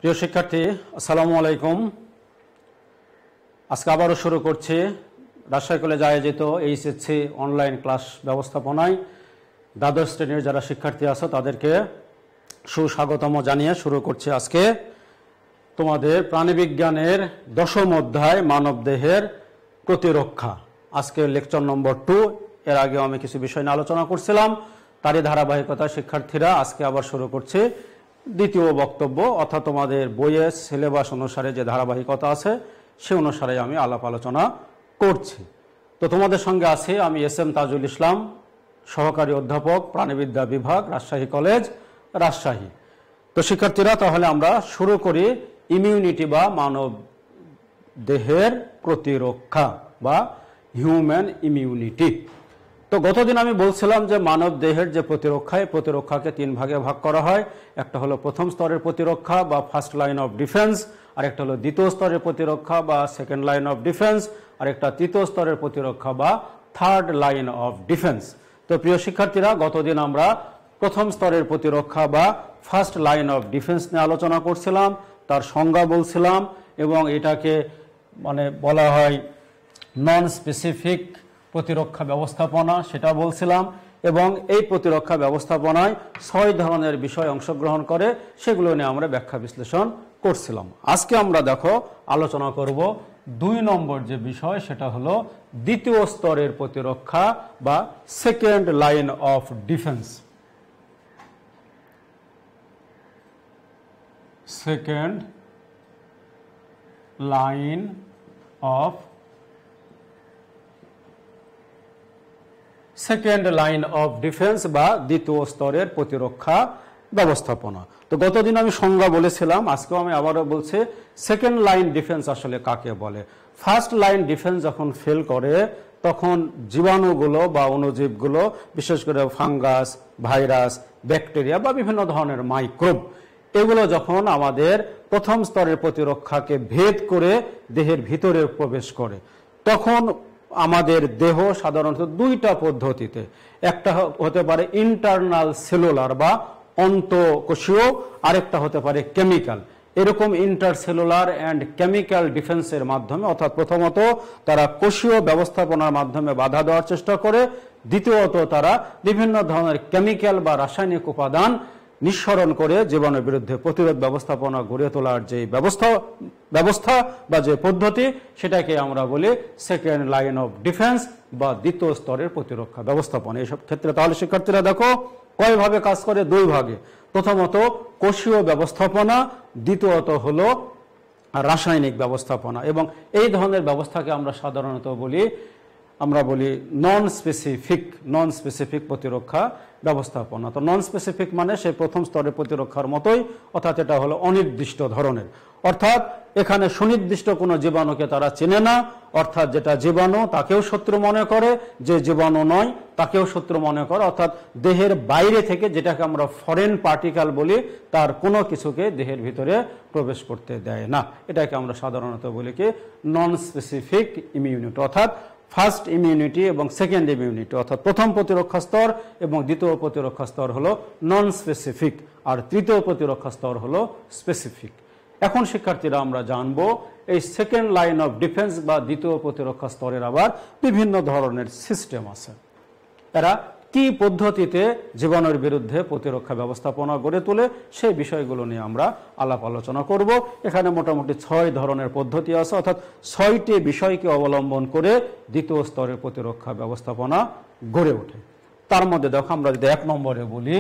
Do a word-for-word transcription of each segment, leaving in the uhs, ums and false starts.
প্রিয় শিক্ষার্থী, আসসালামু আলাইকুম। আজকে আবারও শুরু করছি রাজশাহী কলেজে আয়োজিত এইচএসসি অনলাইন ক্লাস ব্যবস্থাপনায় দ্বাদশ শ্রেণীর যারা শিক্ষার্থী আছে তাদেরকে সুস্বাগতম জানিয়ে শুরু করছি আজকে তোমাদের প্রাণীবিজ্ঞানের দশম অধ্যায় মানবদেহের প্রতিরক্ষা। আজকে লেকচার নম্বর টু। এর আগেও আমি কিছু বিষয় নিয়ে আলোচনা করছিলাম, তারই ধারাবাহিকতা শিক্ষার্থীরা আজকে আবার শুরু করছে দ্বিতীয় বক্তব্য, অর্থাৎ তোমাদের বইয়ের সিলেবাস অনুসারে যে ধারাবাহিকতা আছে সে অনুসারে আমি আলাপ আলোচনা করছি। তো তোমাদের সঙ্গে আছি আমি এস এম তাজুল ইসলাম, সহকারী অধ্যাপক, প্রাণীবিদ্যা বিভাগ, রাজশাহী কলেজ, রাজশাহী। তো শিক্ষার্থীরা, তাহলে আমরা শুরু করি ইমিউনিটি বা মানব দেহের প্রতিরক্ষা বা হিউম্যান ইমিউনিটি। তো গতদিন আমি বলছিলাম যে মানব দেহের যে প্রতিরক্ষা, এই প্রতিরক্ষাকে তিন ভাগে ভাগ করা হয়। একটা হলো প্রথম স্তরের প্রতিরক্ষা বা ফার্স্ট লাইন অফ ডিফেন্স, আর একটা হলো দ্বিতীয় স্তরের প্রতিরক্ষা বা সেকেন্ড লাইন অফ ডিফেন্স, আর একটা তৃতীয় স্তরের প্রতিরক্ষা বা থার্ড লাইন অফ ডিফেন্স। তো প্রিয় শিক্ষার্থীরা, গতদিন আমরা প্রথম স্তরের প্রতিরক্ষা বা ফার্স্ট লাইন অফ ডিফেন্স নিয়ে আলোচনা করছিলাম, তার সংজ্ঞা বলছিলাম, এবং এটাকে মানে বলা হয় নন স্পেসিফিক প্রতিরক্ষা ব্যবস্থাপনা, সেটা বলছিলাম। এবং এই প্রতিরক্ষা ব্যবস্থাপনায় ছয় ধরনের বিষয় অংশগ্রহণ করে, সেগুলো নিয়ে আমরা ব্যাখ্যা বিশ্লেষণ করছিলাম। আজকে আমরা দেখো আলোচনা করব দুই নম্বর যে বিষয়, সেটা হলো দ্বিতীয় স্তরের প্রতিরক্ষা বা second line of defence. Second line of second line of defence বা দ্বিতীয় স্তরের প্রতিরক্ষা ব্যবস্থাপনা। তো গতদিন আমি সংজ্ঞা বলেছিলাম, আজকেও আমি আবারও বলছি সেকেন্ড লাইন ডিফেন্স আসলে কাকে বলে। ফার্স্ট লাইন ডিফেন্স যখন ফেল করে তখন জীবাণুগুলো বা অণুজীবগুলো, বিশেষ করে ফাঙ্গাস, ভাইরাস, ব্যাকটেরিয়া বা বিভিন্ন ধরনের মাইক্রোব, এগুলো যখন আমাদের প্রথম স্তরের প্রতিরক্ষাকে ভেদ করে দেহের ভিতরে প্রবেশ করে, তখন আমাদের দেহ সাধারণত দুইটা পদ্ধতিতে, একটা হতে পারে ইন্টারনাল সেলুলার বা অন্তঃকোষীয়, আরেকটা হতে পারে কেমিক্যাল। এরকম ইন্টারসেলুলার অ্যান্ড কেমিক্যাল ডিফেন্সের মাধ্যমে, অর্থাৎ প্রথমত তারা কোষীয় ব্যবস্থাপনার মাধ্যমে বাধা দেওয়ার চেষ্টা করে, দ্বিতীয়ত তারা বিভিন্ন ধরনের কেমিক্যাল বা রাসায়নিক উপাদান নিঃসরণ করে জীবাণুর বিরুদ্ধে প্রতিরোধ ব্যবস্থাপনা গড়ে তোলার যে ব্যবস্থা ব্যবস্থা বা যে পদ্ধতি, সেটাকে আমরা বলি সেকেন্ড লাইন অফ ডিফেন্স বা দ্বিতীয় স্তরের প্রতিরক্ষা ব্যবস্থাপনা। এইসব ক্ষেত্রে তাহলে শিক্ষার্থীরা দেখো কয়ভাবে কাজ করে, দুই ভাগে। প্রথমত কোষীয় ব্যবস্থাপনা, দ্বিতীয়ত হলো রাসায়নিক ব্যবস্থাপনা। এবং এই ধরনের ব্যবস্থাকে আমরা সাধারণত বলি আমরা বলি নন স্পেসিফিক নন স্পেসিফিক প্রতিরক্ষা ব্যবস্থাপনা। তো নন স্পেসিফিক মানে সেই প্রথম স্তরের প্রতিরক্ষার মতোই, অর্থাৎ এটা হলো অনির্দিষ্ট ধরনের। অর্থাৎ এখানে সুনির্দিষ্ট কোনো জীবাণুকে তারা চেনে না, অর্থাৎ যেটা জীবাণু তাকেও শত্রু মনে করে, যে জীবাণু নয় তাকেও শত্রু মনে করে। অর্থাৎ দেহের বাইরে থেকে, যেটাকে আমরা ফরেন পার্টিকেল বলি, তার কোনো কিছুকে দেহের ভিতরে প্রবেশ করতে দেয় না। এটাকে আমরা সাধারণত বলি কি নন স্পেসিফিক ইমিউনিটি, অর্থাৎ ফার্স্ট ইমিউনিটি এবং সেকেন্ড ইমিউনিটি, অর্থাৎ প্রথম প্রতিরক্ষা স্তর এবং দ্বিতীয় প্রতিরক্ষা স্তর হলো নন স্পেসিফিক, আর তৃতীয় প্রতিরক্ষা স্তর হলো স্পেসিফিক। এখন শিক্ষার্থীরা আমরা জানবো এই সেকেন্ড লাইন অফ ডিফেন্স বা দ্বিতীয় প্রতিরক্ষা স্তরের আবার বিভিন্ন ধরনের সিস্টেম আছে। এরা কি পদ্ধতিতে জীবাণুর বিরুদ্ধে প্রতিরক্ষা ব্যবস্থাপনা গড়ে তোলে, সেই বিষয়গুলো নিয়ে আমরা আলাপ আলোচনা করব। এখানে মোটামুটি ছয় ধরনের পদ্ধতি আছে, অর্থাৎ ছয়টি বিষয়কে অবলম্বন করে দ্বিতীয় স্তরের প্রতিরক্ষা ব্যবস্থাপনা গড়ে ওঠে। তার মধ্যে দেখো আমরা যদি এক নম্বরে বলি,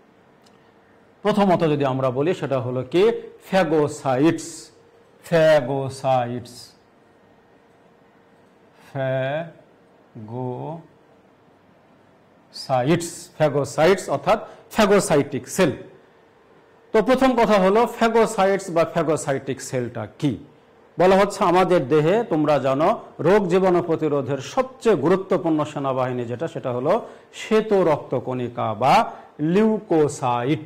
প্রথমত যদি আমরা বলি সেটা হলো কি ফ্যাগোসাইটস। ফ্যাগোসাইটস ফ্যাগো সাইটস ফ্যাগোসাইটস অর্থাৎ ফ্যাগোসাইটিক সেল। তো প্রথম কথা হলো ফ্যাগোসাইটস বা ফ্যাগোসাইটিক সেলটা কি। বলা হচ্ছে আমাদের দেহে, তোমরা জানো, রোগ জীবাণু প্রতিরোধের সবচেয়ে গুরুত্বপূর্ণ সেনাবাহিনী যেটা, সেটা হলো শ্বেত রক্তকণিকা বা লিউকোসাইট।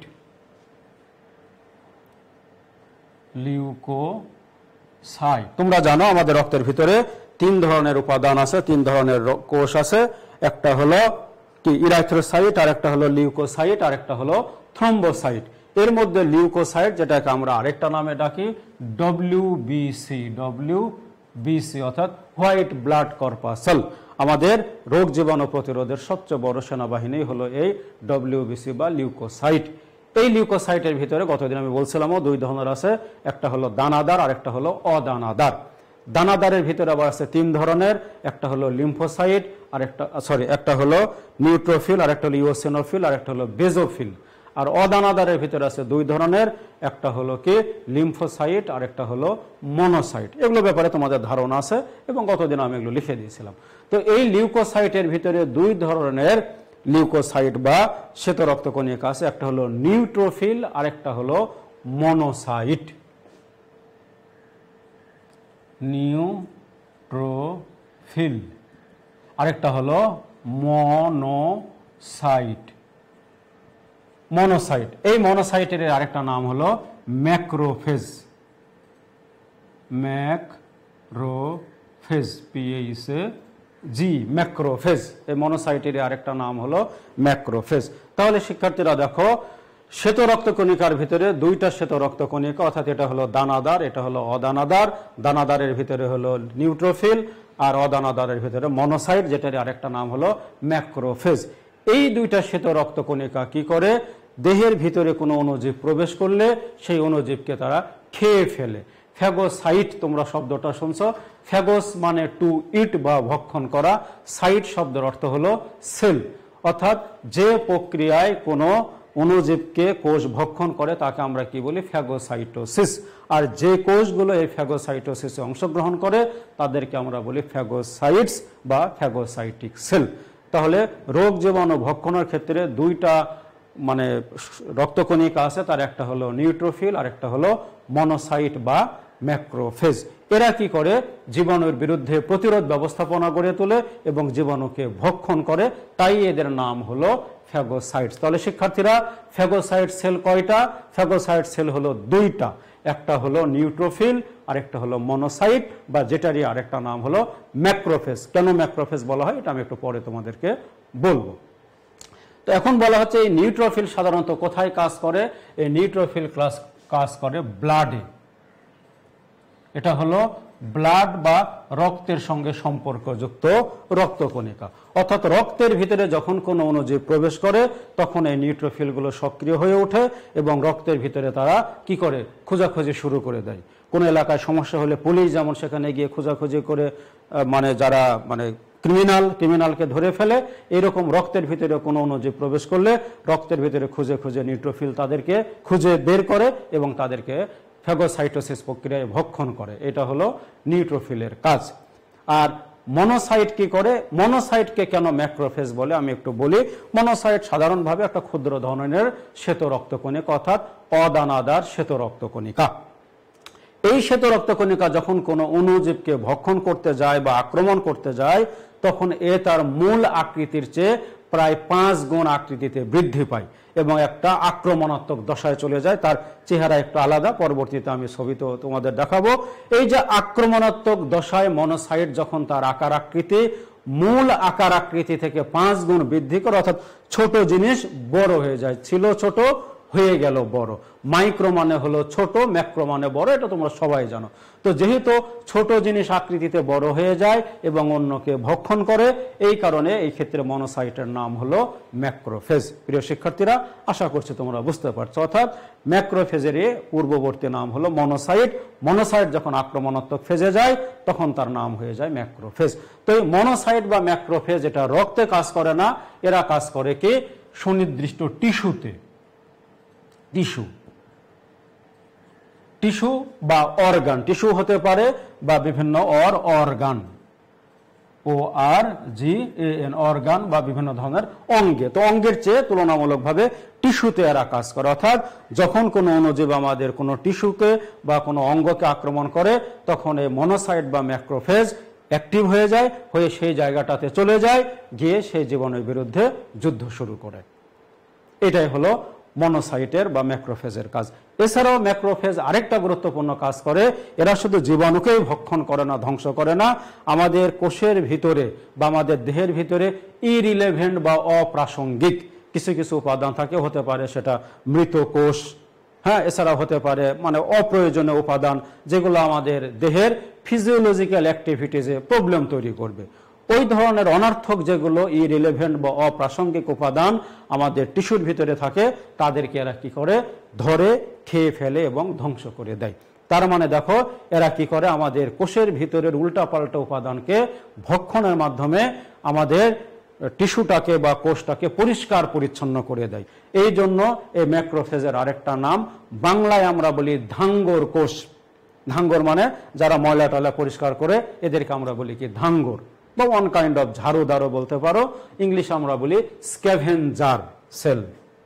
লিউকোসাইট তোমরা জানো আমাদের রক্তের ভিতরে তিন ধরনের উপাদান আছে, তিন ধরনের কোষ আছে। একটা হলো কি ইরাইথ্রোসাইট, আর একটা হলো লিউকোসাইট, আর একটা হলো থ্রম্বোসাইট। এর মধ্যে লিউকোসাইট, যেটাকে আমরা আরেকটা নামে ডাকি ডব্লিউবিসি, ডব্লিউবিসি অর্থাৎ হোয়াইট ব্লাড কর্পাসেল। আমাদের রোগ জীবাণু প্রতিরোধের সবচেয়ে বড় সেনাবাহিনী হলো এই ডব্লিউবিসি বা লিউকোসাইট। এই লিউকোসাইটের ভিতরে গতদিন আমি বলছিলামও দুই ধরনের আছে, একটা হলো দানাদার আর একটা হলো অদানাদার। দানাদারের ভিতরে আবার আছে তিন ধরনের, একটা হলো লিম্ফোসাইট আর একটা সরি একটা হলো নিউট্রোফিল আর একটা হলো ইওসিনোফিল আর একটা হলো বেজোফিল। আর অদানাদারের ভিতরে আছে দুই ধরনের, একটা হলো কি লিম্ফোসাইট আর একটা হলো মনোসাইট। এগুলো ব্যাপারে তোমাদের ধারণা আছে এবং গতদিন আমি এগুলো লিখে দিয়েছিলাম। তো এই লিউকোসাইটের ভিতরে দুই ধরনের লিউকোসাইট বা শ্বেত রক্তকণিকা আছে, একটা হলো নিউট্রোফিল আর একটা হলো মনোসাইট। নিউট্রোফিল আরেকটা হলো মনোসাইট। মনোসাইট এই মনোসাইটের আরেকটা নাম হলো macrophage. Macrophage PH G macrophage. এই মনোসাইটের আরেকটা নাম হলো ম্যাক্রোফেজ। তাহলে শিক্ষার্থীরা দেখো, শ্বেত রক্তকণিকার ভিতরে দুইটা শ্বেত রক্তকণিকা, অর্থাৎ এটা হলো দানাদার, এটা হলো অদানাদার। দানাদারের ভিতরে হলো নিউট্রোফিল আর অদানাদারের ভিতরে মনোসাইট, যেটার আরেকটা নাম হলো ম্যাক্রোফেজ। এই দুইটা শ্বেত রক্তকণিকা কি করে, দেহের ভিতরে কোনো অণুজীব প্রবেশ করলে সেই অণুজীবকে তারা খেয়ে ফেলে। ফ্যাগোসাইট তোমরা শব্দটা শুনছো, ফ্যাগোস মানে টু ইট বা ভক্ষণ করা, সাইট শব্দের অর্থ হলো সেল। অর্থাৎ যে প্রক্রিয়ায় কোনো অণুজীবকে কোষ ভক্ষণ করে তাকে আমরা কি বলি, ফ্যাগোসাইটোসিস। আর যে কোষগুলো এই ফ্যাগোসাইটোসিসে অংশগ্রহণ করে তাদেরকে আমরা বলি ফ্যাগোসাইটস বা ফ্যাগোসাইটিক সেল। তাহলে রোগ জীবাণু ভক্ষণের ক্ষেত্রে দুইটা মানে রক্তকণিকা আছে, তার একটা হলো নিউট্রোফিল আর একটা হলো মনোসাইট বা ম্যাক্রোফেজ। এরা কি করে, জীবাণুর বিরুদ্ধে প্রতিরোধ ব্যবস্থাপনা গড়ে তোলে এবং জীবাণুকে ভক্ষণ করে, তাই এদের নাম হলো ফ্যাগোসাইটস। তাহলে শিক্ষার্থীরা, ফ্যাগোসাইট সেল কয়টা? ফ্যাগোসাইট সেল হলো দুইটা, একটা হলো নিউট্রোফিল আর একটা হলো মনোসাইট বা যেটারই আরেকটা নাম হলো ম্যাক্রোফেজ। কেন ম্যাক্রোফেজ বলা হয় এটা আমি একটু পরে তোমাদেরকে বলবো। তো এখন বলা হচ্ছে এই নিউট্রোফিল সাধারণত কোথায় কাজ করে? এই নিউট্রোফিল ক্লাস কাজ করে ব্লাডে। এটা হলো ব্লাড বা রক্তের সঙ্গে সম্পর্কযুক্ত রক্তকণিকা। অর্থাৎ রক্তের ভিতরে যখন কোনো অণুজীব প্রবেশ করে তখন এই নিউট্রোফিলগুলো সক্রিয় হয়ে ওঠে এবং রক্তের ভিতরে তারা কি করে, খোঁজাখুঁজি শুরু করে দেয়। কোনো এলাকায় সমস্যা হলে পুলিশ যেমন সেখানে গিয়ে খোঁজাখুঁজি করে মানে যারা মানে ক্রিমিনাল ক্রিমিনালকে ধরে ফেলে, এরকম রক্তের ভিতরে কোনো অণুজীব প্রবেশ করলে রক্তের ভিতরে খুঁজে খুঁজে নিউট্রোফিল তাদেরকে খুঁজে বের করে এবং তাদেরকে ফ্যাগোসাইটোসিস প্রক্রিয়ায় ভক্ষণ করে। এটা হলো নিউট্রোফিলের কাজ। আর মনোসাইট কি করে? মনোসাইটকে কেন ম্যাক্রোফেজ বলে আমি একটু বলি। মনোসাইট সাধারণভাবে একটা ক্ষুদ্র ধরনের শ্বেত রক্তকণিকা, অর্থাৎ অদানাদার শ্বেত রক্তকণিকা। এই শ্বেত রক্তকণিকা যখন কোনো অণুজীবকে ভক্ষণ করতে যায় বা আক্রমণ করতে যায় তখন এ তার মূল আকৃতির চেয়ে প্রায় পাঁচ গুণ আকৃতিতে বৃদ্ধি পায় এবং একটা আক্রমণাত্মক দশায় চলে যায়। তার চেহারা একটু আলাদা, পরবর্তীতে আমি ছবিতে তোমাদের দেখাবো। এই যে আক্রমণাত্মক দশায় মনোসাইট যখন তার আকার আকৃতি মূল আকার আকৃতি থেকে পাঁচ গুণ বৃদ্ধি করে, অর্থাৎ ছোট জিনিস বড় হয়ে যায়, ছিল ছোট হয়ে গেল বড়। মাইক্রো মানে হলো ছোট, ম্যাক্রো মানে বড়, এটা তোমরা সবাই জানো। তো যেহেতু ছোট জিনিস আকৃতিতে বড় হয়ে যায় এবং অন্যকে ভক্ষণ করে, এই কারণে এই ক্ষেত্রে মনোসাইটের নাম হলো ম্যাক্রোফেজ। প্রিয় শিক্ষার্থীরা, আশা করছি তোমরা বুঝতে পারছো। অর্থাৎ ম্যাক্রোফেজের পূর্ববর্তী নাম হলো মনোসাইট। মনোসাইট যখন আক্রমণাত্মক ফেজে যায় তখন তার নাম হয়ে যায় ম্যাক্রোফেজ। তো এই মনোসাইট বা ম্যাক্রোফেজ এটা রক্তে কাজ করে না, এরা কাজ করে কি সুনির্দিষ্ট টিস্যুতে। টিস্যু টিস্যু বা অর্গান, টিস্যু হতে পারে বা বিভিন্ন or organ, O R G A N, organ বা বিভিন্ন ধরনের অঙ্গে। তো অঙ্গের চেয়ে তুলনামূলকভাবে টিস্যুতে এরা কাজ করে। অর্থাৎ যখন কোনো অণুজীব আমাদের কোনো টিস্যুকে বা কোনো অঙ্গকে আক্রমণ করে তখন এই মনোসাইট বা ম্যাক্রোফেজ অ্যাক্টিভ হয়ে যায়, হয়ে সেই জায়গাটাতে চলে যায়, গিয়ে সেই জীবাণুর বিরুদ্ধে যুদ্ধ শুরু করে। এটাই হলো মনোসাইটের বা ম্যাক্রোফেজের কাজ। এছাড়াও ম্যাক্রোফেজ আরেকটা গুরুত্বপূর্ণ কাজ করে, এরা শুধু জীবাণুকেই ভক্ষণ করে না, ধ্বংস করে না, আমাদের কোষের ভিতরে বা আমাদের দেহের ভিতরে ইরিলেভেন্ট বা অপ্রাসঙ্গিক কিছু কিছু উপাদান থাকে, হতে পারে সেটা মৃত কোষ, হ্যাঁ, এছাড়া হতে পারে মানে অপ্রয়োজনীয় উপাদান যেগুলো আমাদের দেহের ফিজিওলজিক্যাল অ্যাক্টিভিটিসে প্রবলেম তৈরি করবে। ওই ধরনের অনর্থক যেগুলো ইরিলেভেন্ট বা অপ্রাসঙ্গিক উপাদান আমাদের টিস্যুর ভিতরে থাকে তাদেরকে এরা কি করে, ধরে খেয়ে ফেলে এবং ধ্বংস করে দেয়। তার মানে দেখো এরা কি করে, আমাদের কোষের ভিতরের উল্টাপাল্টা উপাদানকে ভক্ষণের মাধ্যমে আমাদের টিস্যুটাকে বা কোষটাকে পরিষ্কার পরিচ্ছন্ন করে দেয়। এই জন্য এই ম্যাক্রোফেজের আরেকটা নাম বাংলায় আমরা বলি ধাঙ্গর কোষ। ধাঙ্গর মানে যারা ময়লা টয়লা পরিষ্কার করে এদেরকে আমরা বলি কি ধাঙ্গর, বা ওয়ান কাইন্ড অফ ঝাড়ুদারও বলতে পারো। ইংলিশ আমরা বলি স্ক্যাভেঞ্জার সেল,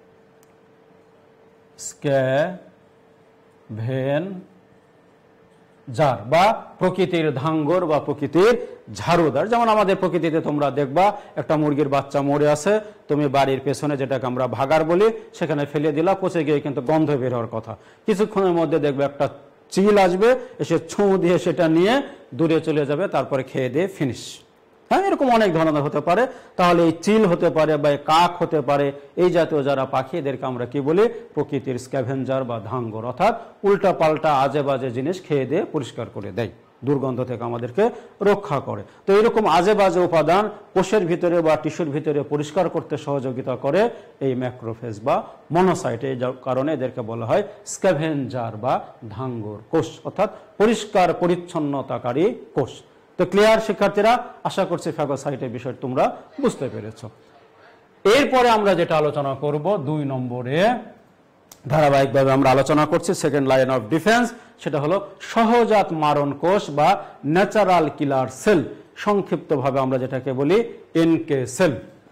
স্ক্যাভেঞ্জার বা প্রকৃতির ধাঙ্গর বা প্রকৃতির ঝাড়ুদার। যেমন আমাদের প্রকৃতিতে তোমরা দেখবা একটা মুরগির বাচ্চা মরে আছে, তুমি বাড়ির পেছনে যেটাকে আমরা ভাগার বলি সেখানে ফেলে দিলা, পচে গিয়ে কিন্তু গন্ধ বের হওয়ার কথা। কিছুক্ষণের মধ্যে দেখবে একটা চিল আসবে, এসে ছুঁ দিয়ে সেটা নিয়ে দূরে চলে যাবে, তারপরে খেয়ে দিয়ে ফিনিশ। হ্যাঁ, এরকম অনেক ধরনের হতে পারে। তাহলে এই চিল হতে পারে বা কাক হতে পারে, এই জাতীয় যারা পাখি এদেরকে আমরা কি বলি, প্রকৃতির স্ক্যাভেঞ্জার বা ধাঙ্গর, অর্থাৎ উল্টা পাল্টা আজে বাজে জিনিস খেয়ে দিয়ে পরিষ্কার করে দেয়, দুর্গন্ধ থেকে আমাদেরকে রক্ষা করে। তো এরকম আজে বাজে উপাদান কোষের ভিতরে বা টিস্যুর ভিতরে পরিষ্কার করতে সহযোগিতা করে এই ম্যাক্রোফেজ বা মনোসাইট। এই কারণে এদেরকে বলা হয় স্ক্যাভেঞ্জার বা ধাঙ্গর কোষ, অর্থাৎ পরিষ্কার পরিচ্ছন্নতাকারী কোষ। তো ক্লিয়ার শিক্ষার্থীরা? আশা করছি ফ্যাগোসাইটের বিষয় তোমরা বুঝতে পেরেছ। এরপরে আমরা যেটা আলোচনা করব দুই নম্বরে ধারাবাহিকভাবে আমরা আলোচনা করছি সেকেন্ড লাইন অফ ডিফেন্স, সেটা হলো সহজাত মারণ কোষ বা ন্যাচারাল কিলার সেল, সংক্ষিপ্তভাবে আমরা যেটাকে বলি NK cell.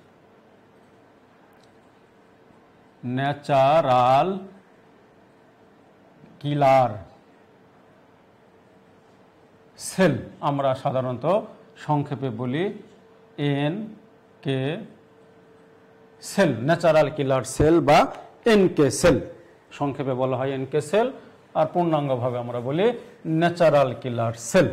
Natural killer cell আমরা সাধারণত সংক্ষেপে বলি N K cell, natural killer cell বা এনকে সেল, সংক্ষেপে বলা হয় এনকে সেল, আর পূর্ণাঙ্গভাবে আমরা বলি ন্যাচারাল কিলার সেল।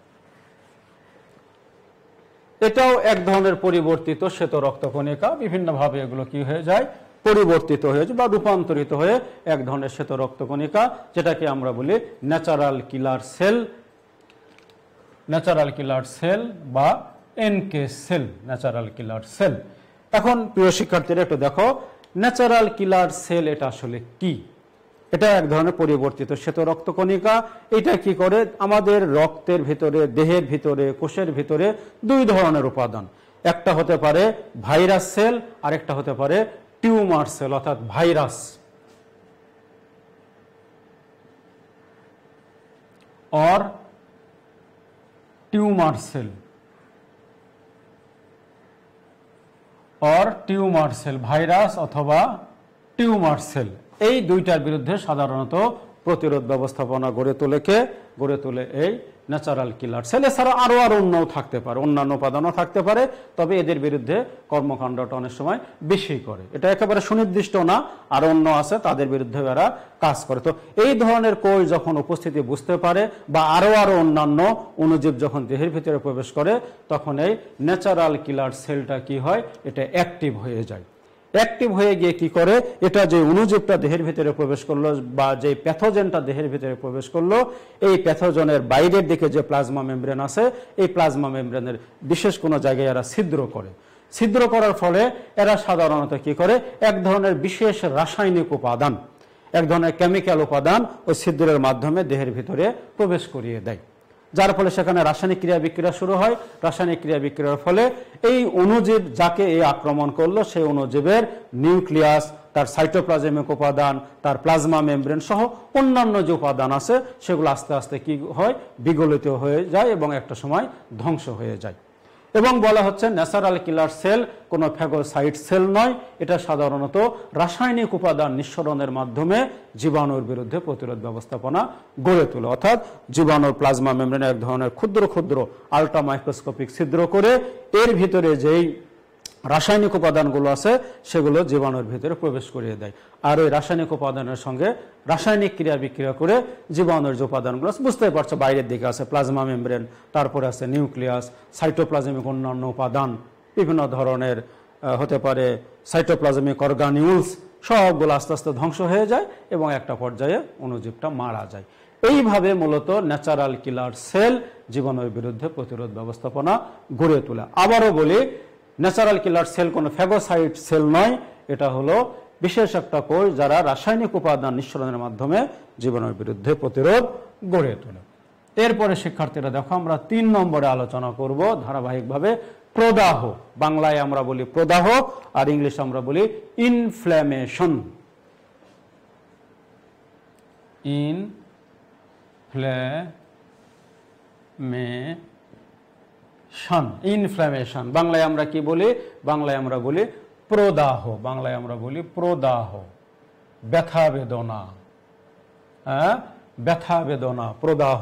এটাও এক ধরনের পরিবর্তিত শ্বেত রক্তকণিকা, বিভিন্নভাবে এগুলো কি হয়ে যায়, পরিবর্তিত হয়ে যায় বা রূপান্তরিত হয়ে এক ধরনের শ্বেত রক্তকণিকা, যেটাকে আমরা বলি natural killer cell, natural killer cell বা NK cell, natural killer cell. এখন প্রিয় শিক্ষার্থীরা একটু দেখো ন্যাচারাল কিলার সেল এটা আসলে কি। এটা এক ধরনের পরিবর্তিত শ্বেত রক্তকণিকা। এটা কি করে, আমাদের রক্তের ভিতরে, দেহের ভিতরে, কোষের ভিতরে দুই ধরনের উপাদান, একটা হতে পারে ভাইরাস সেল আর একটা হতে পারে টিউমার সেল, অর্থাৎ ভাইরাস और টিউমার সেল और টিউমার সেল, ভাইরাস অথবা টিউমার সেল, এই দুইটার বিরুদ্ধে সাধারণত প্রতিরোধ ব্যবস্থাপনা গড়ে তোলে কে, গড়ে তোলে এই ন্যাচারাল কিলার সেল। এছাড়া আরো আরো অন্যও থাকতে পারে, অন্যান্য উপাদানও থাকতে পারে, তবে এদের বিরুদ্ধে কর্মকাণ্ডটা অনেক সময় বেশি করে। এটা একেবারে সুনির্দিষ্ট না, আরো অন্য আছে তাদের বিরুদ্ধে এরা কাজ করে। তো এই ধরনের কোষ যখন উপস্থিতি বুঝতে পারে বা আরো আরো অন্যান্য অণুজীব যখন দেহের ভিতরে প্রবেশ করে, তখন এই ন্যাচারাল কিলার সেলটা কি হয়, এটা অ্যাক্টিভ হয়ে যায়। অ্যাক্টিভ হয়ে গিয়ে কি করে, এটা যে অণুজীবটা দেহের ভিতরে প্রবেশ করলো বা যে প্যাথোজেনটা দেহের ভিতরে প্রবেশ করলো, এই প্যাথোজেনের বাইরের দিকে যে প্লাজমা মেমব্রেন আছে, এই প্লাজমা মেমব্রেনের বিশেষ কোনো জায়গায় এরা ছিদ্র করে। ছিদ্র করার ফলে এরা সাধারণত কি করে, এক ধরনের বিশেষ রাসায়নিক উপাদান, এক ধরনের কেমিক্যাল উপাদান ওই ছিদ্রের মাধ্যমে দেহের ভিতরে প্রবেশ করিয়ে দেয়, যার ফলে সেখানে রাসায়নিক ক্রিয়া বিক্রিয়া শুরু হয়। রাসায়নিক ক্রিয়া বিক্রিয়ার ফলে এই অণুজীব যাকে এই আক্রমণ করলো, সেই অণুজীবের নিউক্লিয়াস, তার সাইটোপ্লাজমিক উপাদান, তার প্লাজমা মেমব্রেন সহ অন্যান্য যে উপাদান আছে, সেগুলো আস্তে আস্তে কি হয়, বিগলিত হয়ে যায় এবং একটা সময় ধ্বংস হয়ে যায়। এবং বলা হচ্ছে ন্যাচারাল কিলার সেল কোনো ফ্যাগোসাইট সেল নয়, এটা সাধারণত রাসায়নিক উপাদান নিঃসরণের মাধ্যমে জীবাণুর বিরুদ্ধে প্রতিরোধ ব্যবস্থাপনা গড়ে তোলে। অর্থাৎ জীবাণুর প্লাজমা মেমব্রেনে এক ধরনের ক্ষুদ্র ক্ষুদ্র আল্ট্রা মাইক্রোস্কোপিক ছিদ্র করে এর ভিতরে যেই রাসায়নিক উপাদানগুলো আছে সেগুলো জীবাণুর ভিতরে প্রবেশ করিয়ে দেয়। আর ওই রাসায়নিক উপাদানের সঙ্গে রাসায়নিক ক্রিয়া বিক্রিয়া করে জীবাণুর যে উপাদানগুলো আছে, বুঝতে পারছো বাইরের দিকে আছে প্লাজমা মেমব্রেন, তারপরে আছে নিউক্লিয়াস, সাইটোপ্লাজমিক অন্যান্য উপাদান, বিভিন্ন ধরনের হতে পারে সাইটোপ্লাজমিক অর্গানিউলস, সবগুলো আস্তে আস্তে ধ্বংস হয়ে যায় এবং একটা পর্যায়ে অণুজীবটা মারা যায়। এইভাবে মূলত ন্যাচারাল কিলার সেল জীবাণুর বিরুদ্ধে প্রতিরোধ ব্যবস্থাপনা গড়ে তোলা। আবারও বলি, ন্যাচারাল কিলার সেল কোনো ফ্যাগোসাইট সেল নয়, এটা হলো বিশেষ একটা কোষ যারা রাসায়নিক উপাদান নিঃসরণের মাধ্যমে জীবাণুর বিরুদ্ধে প্রতিরোধ গড়ে তোলে। এরপরে শিক্ষার্থীরা দেখো, আমরা তিন নম্বরে আলোচনা করব ধারাবাহিকভাবে প্রদাহ। বাংলায় আমরা বলি প্রদাহ, আর ইংলিশে আমরা বলি ইনফ্ল্যামেশন। ইনফ্ল্যামেশন ইনফ্ল্যামেশন বাংলায় আমরা কি বলি? বাংলায় আমরা বলি প্রদাহ। বাংলায় আমরা বলি প্রদাহ, ব্যথা বেদনা, হ্যাঁ ব্যথা বেদনা, প্রদাহ।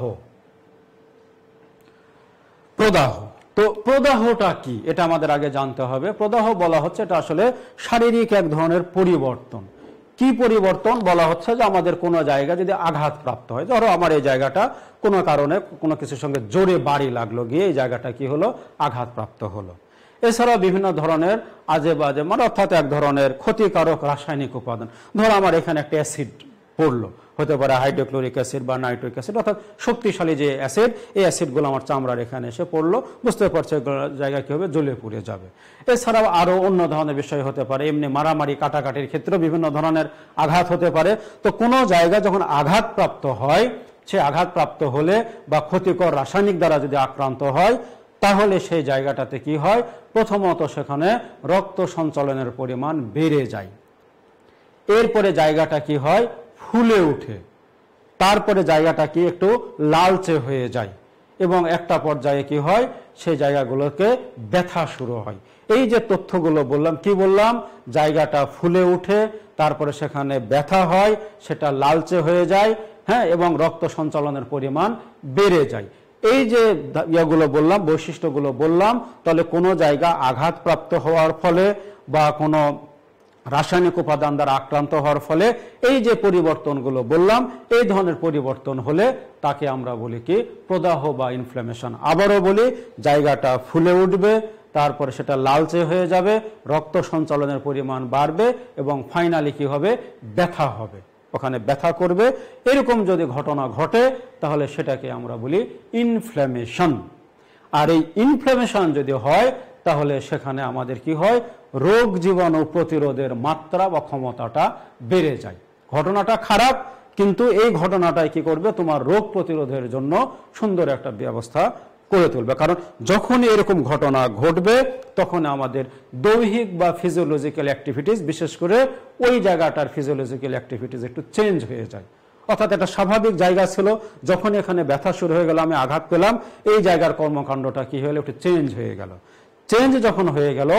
প্রদাহ, তো প্রদাহটা কি এটা আমাদের আগে জানতে হবে। প্রদাহ বলা হচ্ছে এটা আসলে শারীরিক এক ধরনের পরিবর্তন। কি পরিবর্তন? বলা হচ্ছে যে আমাদের কোনো জায়গা যদি আঘাত প্রাপ্ত হয়, ধরো আমার এই জায়গাটা কোনো কারণে কোনো কিছুর সঙ্গে জোরে বাড়ি লাগলো, গিয়ে এই জায়গাটা কি হলো? আঘাতপ্রাপ্ত হলো। এছাড়া বিভিন্ন ধরনের আজে বাজে মানে অর্থাৎ এক ধরনের ক্ষতিকারক রাসায়নিক উপাদান, ধরো আমার এখানে একটা অ্যাসিড পড়লো, হতে পারে হাইড্রোক্লোরিক অ্যাসিড বা নাইট্রিক অ্যাসিড, অর্থাৎ শক্তিশালী যে অ্যাসিড, এই অ্যাসিডগুলো আমার চামড়ার এখানে এসে পড়লো, বুঝতে পারছে জায়গা কি হবে? জ্বলে পুড়ে যাবে। এছাড়াও আরো অন্য ধরনের বিষয় হতে পারে, এমনি মারামারি কাটাকাটির ক্ষেত্রে বিভিন্ন ধরনের আঘাত হতে পারে। তো কোনো জায়গা যখন আঘাতপ্রাপ্ত হয়, সে আঘাতপ্রাপ্ত হলে বা ক্ষতিকর রাসায়নিক দ্বারা যদি আক্রান্ত হয়, তাহলে সেই জায়গাটাতে কি হয়? প্রথমত সেখানে রক্ত সঞ্চালনের পরিমাণ বেড়ে যায়। এরপরে জায়গাটা কি হয়? ফুলে উঠে। তারপরে জায়গাটা কি একটু লালচে হয়ে যায় এবং একটা পর্যায়ে কি হয়? সেই জায়গাগুলোকে ব্যথা শুরু হয়। এই যে তথ্যগুলো বললাম, কি বললাম? জায়গাটা ফুলে উঠে, তারপরে সেখানে ব্যথা হয়, সেটা লালচে হয়ে যায়, হ্যাঁ, এবং রক্ত সঞ্চালনের পরিমাণ বেড়ে যায়। এই যে ইয়েগুলো বললাম, বৈশিষ্ট্যগুলো বললাম, তাহলে কোনো জায়গা আঘাতপ্রাপ্ত হওয়ার ফলে বা কোনো রাসায়নিক উপাদান দ্বারা আক্রান্ত হওয়ার ফলে এই যে পরিবর্তনগুলো বললাম, এই ধরনের পরিবর্তন হলে তাকে আমরা বলি কি? প্রদাহ বা ইনফ্ল্যামেশন। আবারও বলি, জায়গাটা ফুলে উঠবে, তারপরে সেটা লালচে হয়ে যাবে, রক্ত সঞ্চালনের পরিমাণ বাড়বে এবং ফাইনালি কি হবে? ব্যথা হবে, ওখানে ব্যথা করবে। এরকম যদি ঘটনা ঘটে তাহলে সেটাকে আমরা বলি ইনফ্ল্যামেশন। আর এই ইনফ্ল্যামেশন যদি হয় তাহলে সেখানে আমাদের কি হয়? রোগ জীবাণু প্রতিরোধের মাত্রা বা ক্ষমতাটা বেড়ে যায়। ঘটনাটা খারাপ, কিন্তু এই ঘটনাটাই কি করবে? তোমার রোগ প্রতিরোধের জন্য সুন্দর একটা ব্যবস্থা করে তুলবে। কারণ যখনই এরকম ঘটনা ঘটবে তখন আমাদের দৈহিক বা ফিজিওলজিক্যাল অ্যাক্টিভিটিস, বিশেষ করে ওই জায়গাটার ফিজিওলজিক্যাল অ্যাক্টিভিটিস একটু চেঞ্জ হয়ে যায়। অর্থাৎ একটা স্বাভাবিক জায়গা ছিল, যখন এখানে ব্যথা শুরু হয়ে গেল, আমি আঘাত পেলাম, এই জায়গার কর্মকাণ্ডটা কি হলো? একটু চেঞ্জ হয়ে গেল। চেঞ্জ যখন হয়ে গেল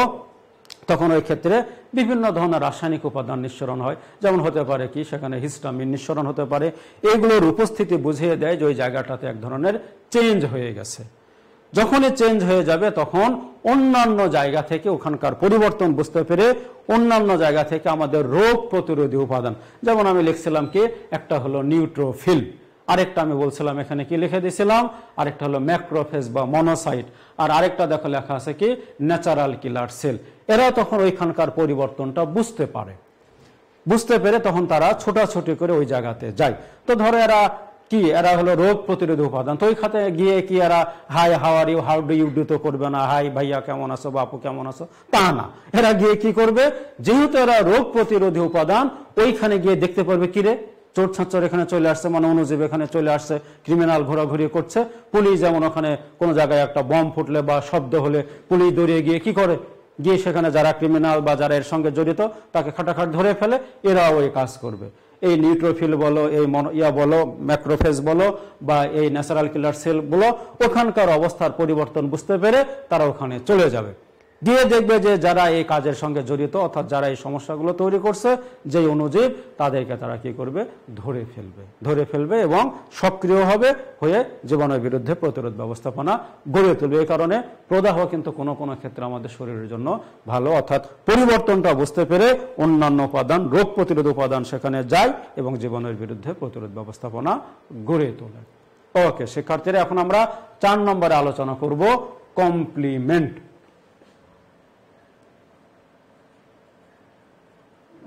তখন ওই ক্ষেত্রে বিভিন্ন ধরনের রাসায়নিক উপাদান নিঃসরণ হয়। যেমন হতে পারে কি? সেখানে হিস্টামিন নিঃসরণ হতে পারে। এগুলোর উপস্থিতি বুঝিয়ে দেয় যে ওই জায়গাটাতে এক ধরনের চেঞ্জ হয়ে গেছে। যখনই চেঞ্জ হয়ে যাবে তখন অন্যান্য জায়গা থেকে ওখানকার পরিবর্তন বুঝতে পেরে অন্যান্য জায়গা থেকে আমাদের রোগ প্রতিরোধী উপাদান, যেমন আমি লিখছিলাম কি? একটা হলো নিউট্রোফিল, আরেকটা আমি বলছিলাম এখানে কি লিখে দিয়েছিলাম? আরেকটা হলো ম্যাক্রোফেজ বা মনোসাইট, আর আরেকটা দেখো লেখা আছে কি? Natural killer cell. এরা তখন ওইখানকার পরিবর্তনটা বুঝতে পারে। বুঝতে পেরে তখন তারা ছোটাছুটি করে ওই জায়গাতে যায়। তো ধরো এরা কি? এরা হলো রোগ প্রতিরোধী উপাদান। তো ওই খাতে গিয়ে কি এরা hi how are you, how do you do তো করবে না, হাই ভাইয়া কেমন আছো, বাপু কেমন আছো, তা না। এরা গিয়ে কি করবে? যেহেতু এরা রোগ প্রতিরোধী উপাদান, ওইখানে গিয়ে দেখতে পারবে কি রে, চোর ছাঁচর এখানে চলে আসছে, মানে অনুজীব এখানে চলে আসছে, ক্রিমিনাল ঘোরাঘুরি করছে। পুলিশ যেমন ওখানে কোনো জায়গায় একটা বম ফুটলে বা শব্দ হলে পুলিশ দৌড়িয়ে গিয়ে কি করে? গিয়ে সেখানে যারা ক্রিমিনাল বা যারা এর সঙ্গে জড়িত তাকে খাটাখাট ধরে ফেলে। এরাও ওই কাজ করবে। এই নিউট্রোফিল বলো, এই ইয়া বলো, ম্যাক্রোফেজ বলো, বা এই ন্যাচারাল কিলার সেল বলো, ওখানকার অবস্থার পরিবর্তন বুঝতে পেরে তারা ওখানে চলে যাবে। গিয়ে দেখবে যে যারা এই কাজের সঙ্গে জড়িত, অর্থাৎ যারা এই সমস্যাগুলো তৈরি করছে, যে অনুজীব, তাদেরকে তারা কি করবে? ধরে ফেলবে ধরে ফেলবে এবং সক্রিয় হবে হয়ে জীবাণুর বিরুদ্ধে প্রতিরোধ ব্যবস্থাপনা গড়ে তুলবে। এই কারণে প্রদাহ কিন্তু কোনো কোনো ক্ষেত্রে আমাদের শরীরের জন্য ভালো, অর্থাৎ পরিবর্তনটা বুঝতে পেরে অন্যান্য উপাদান, রোগ প্রতিরোধ উপাদান সেখানে যায় এবং জীবাণুর বিরুদ্ধে প্রতিরোধ ব্যবস্থাপনা গড়ে তোলে। ওকে শিক্ষার্থীরা, এখন আমরা চার নম্বরে আলোচনা করব কমপ্লিমেন্ট।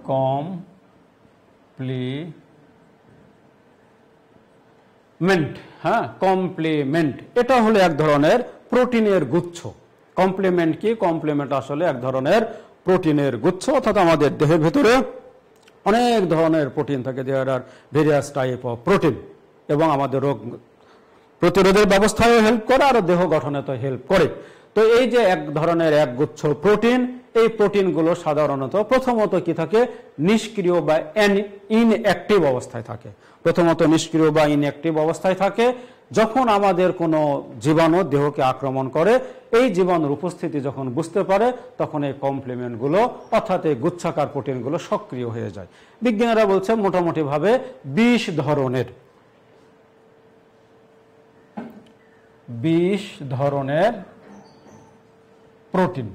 কমপ্লিমেন্ট, হ্যাঁ কমপ্লিমেন্ট, এটা হলো এক ধরনের প্রোটিনের গুচ্ছ। কমপ্লিমেন্ট কি? কমপ্লিমেন্ট আসলে এক ধরনের প্রোটিনের গুচ্ছ, অর্থাৎ আমাদের দেহের ভেতরে অনেক ধরনের প্রোটিন থাকে, there are various type of protein, এবং আমাদের রোগ প্রতিরোধের ব্যবস্থায়ও হেল্প করে আর দেহ গঠনে তো হেল্প করে। তো এই যে এক ধরনের এক গুচ্ছ প্রোটিন, এই প্রোটিনগুলো সাধারণত প্রথমত কি থাকে? নিষ্ক্রিয় বা ইনঅ্যাক্টিভ অবস্থায় থাকে। প্রথমত নিষ্ক্রিয় বা ইনঅ্যাক্টিভ অবস্থায় থাকে। যখন আমাদের কোনো জীবাণু দেহকে আক্রমণ করে, এই জীবাণুর উপস্থিতি যখন বুঝতে পারে, তখন এই কমপ্লিমেন্টগুলো অর্থাৎ এই গুচ্ছাকার প্রোটিনগুলো সক্রিয় হয়ে যায়। বিজ্ঞানীরা বলছে মোটামুটিভাবে বিশ ধরনের বিশ ধরনের প্রোটিন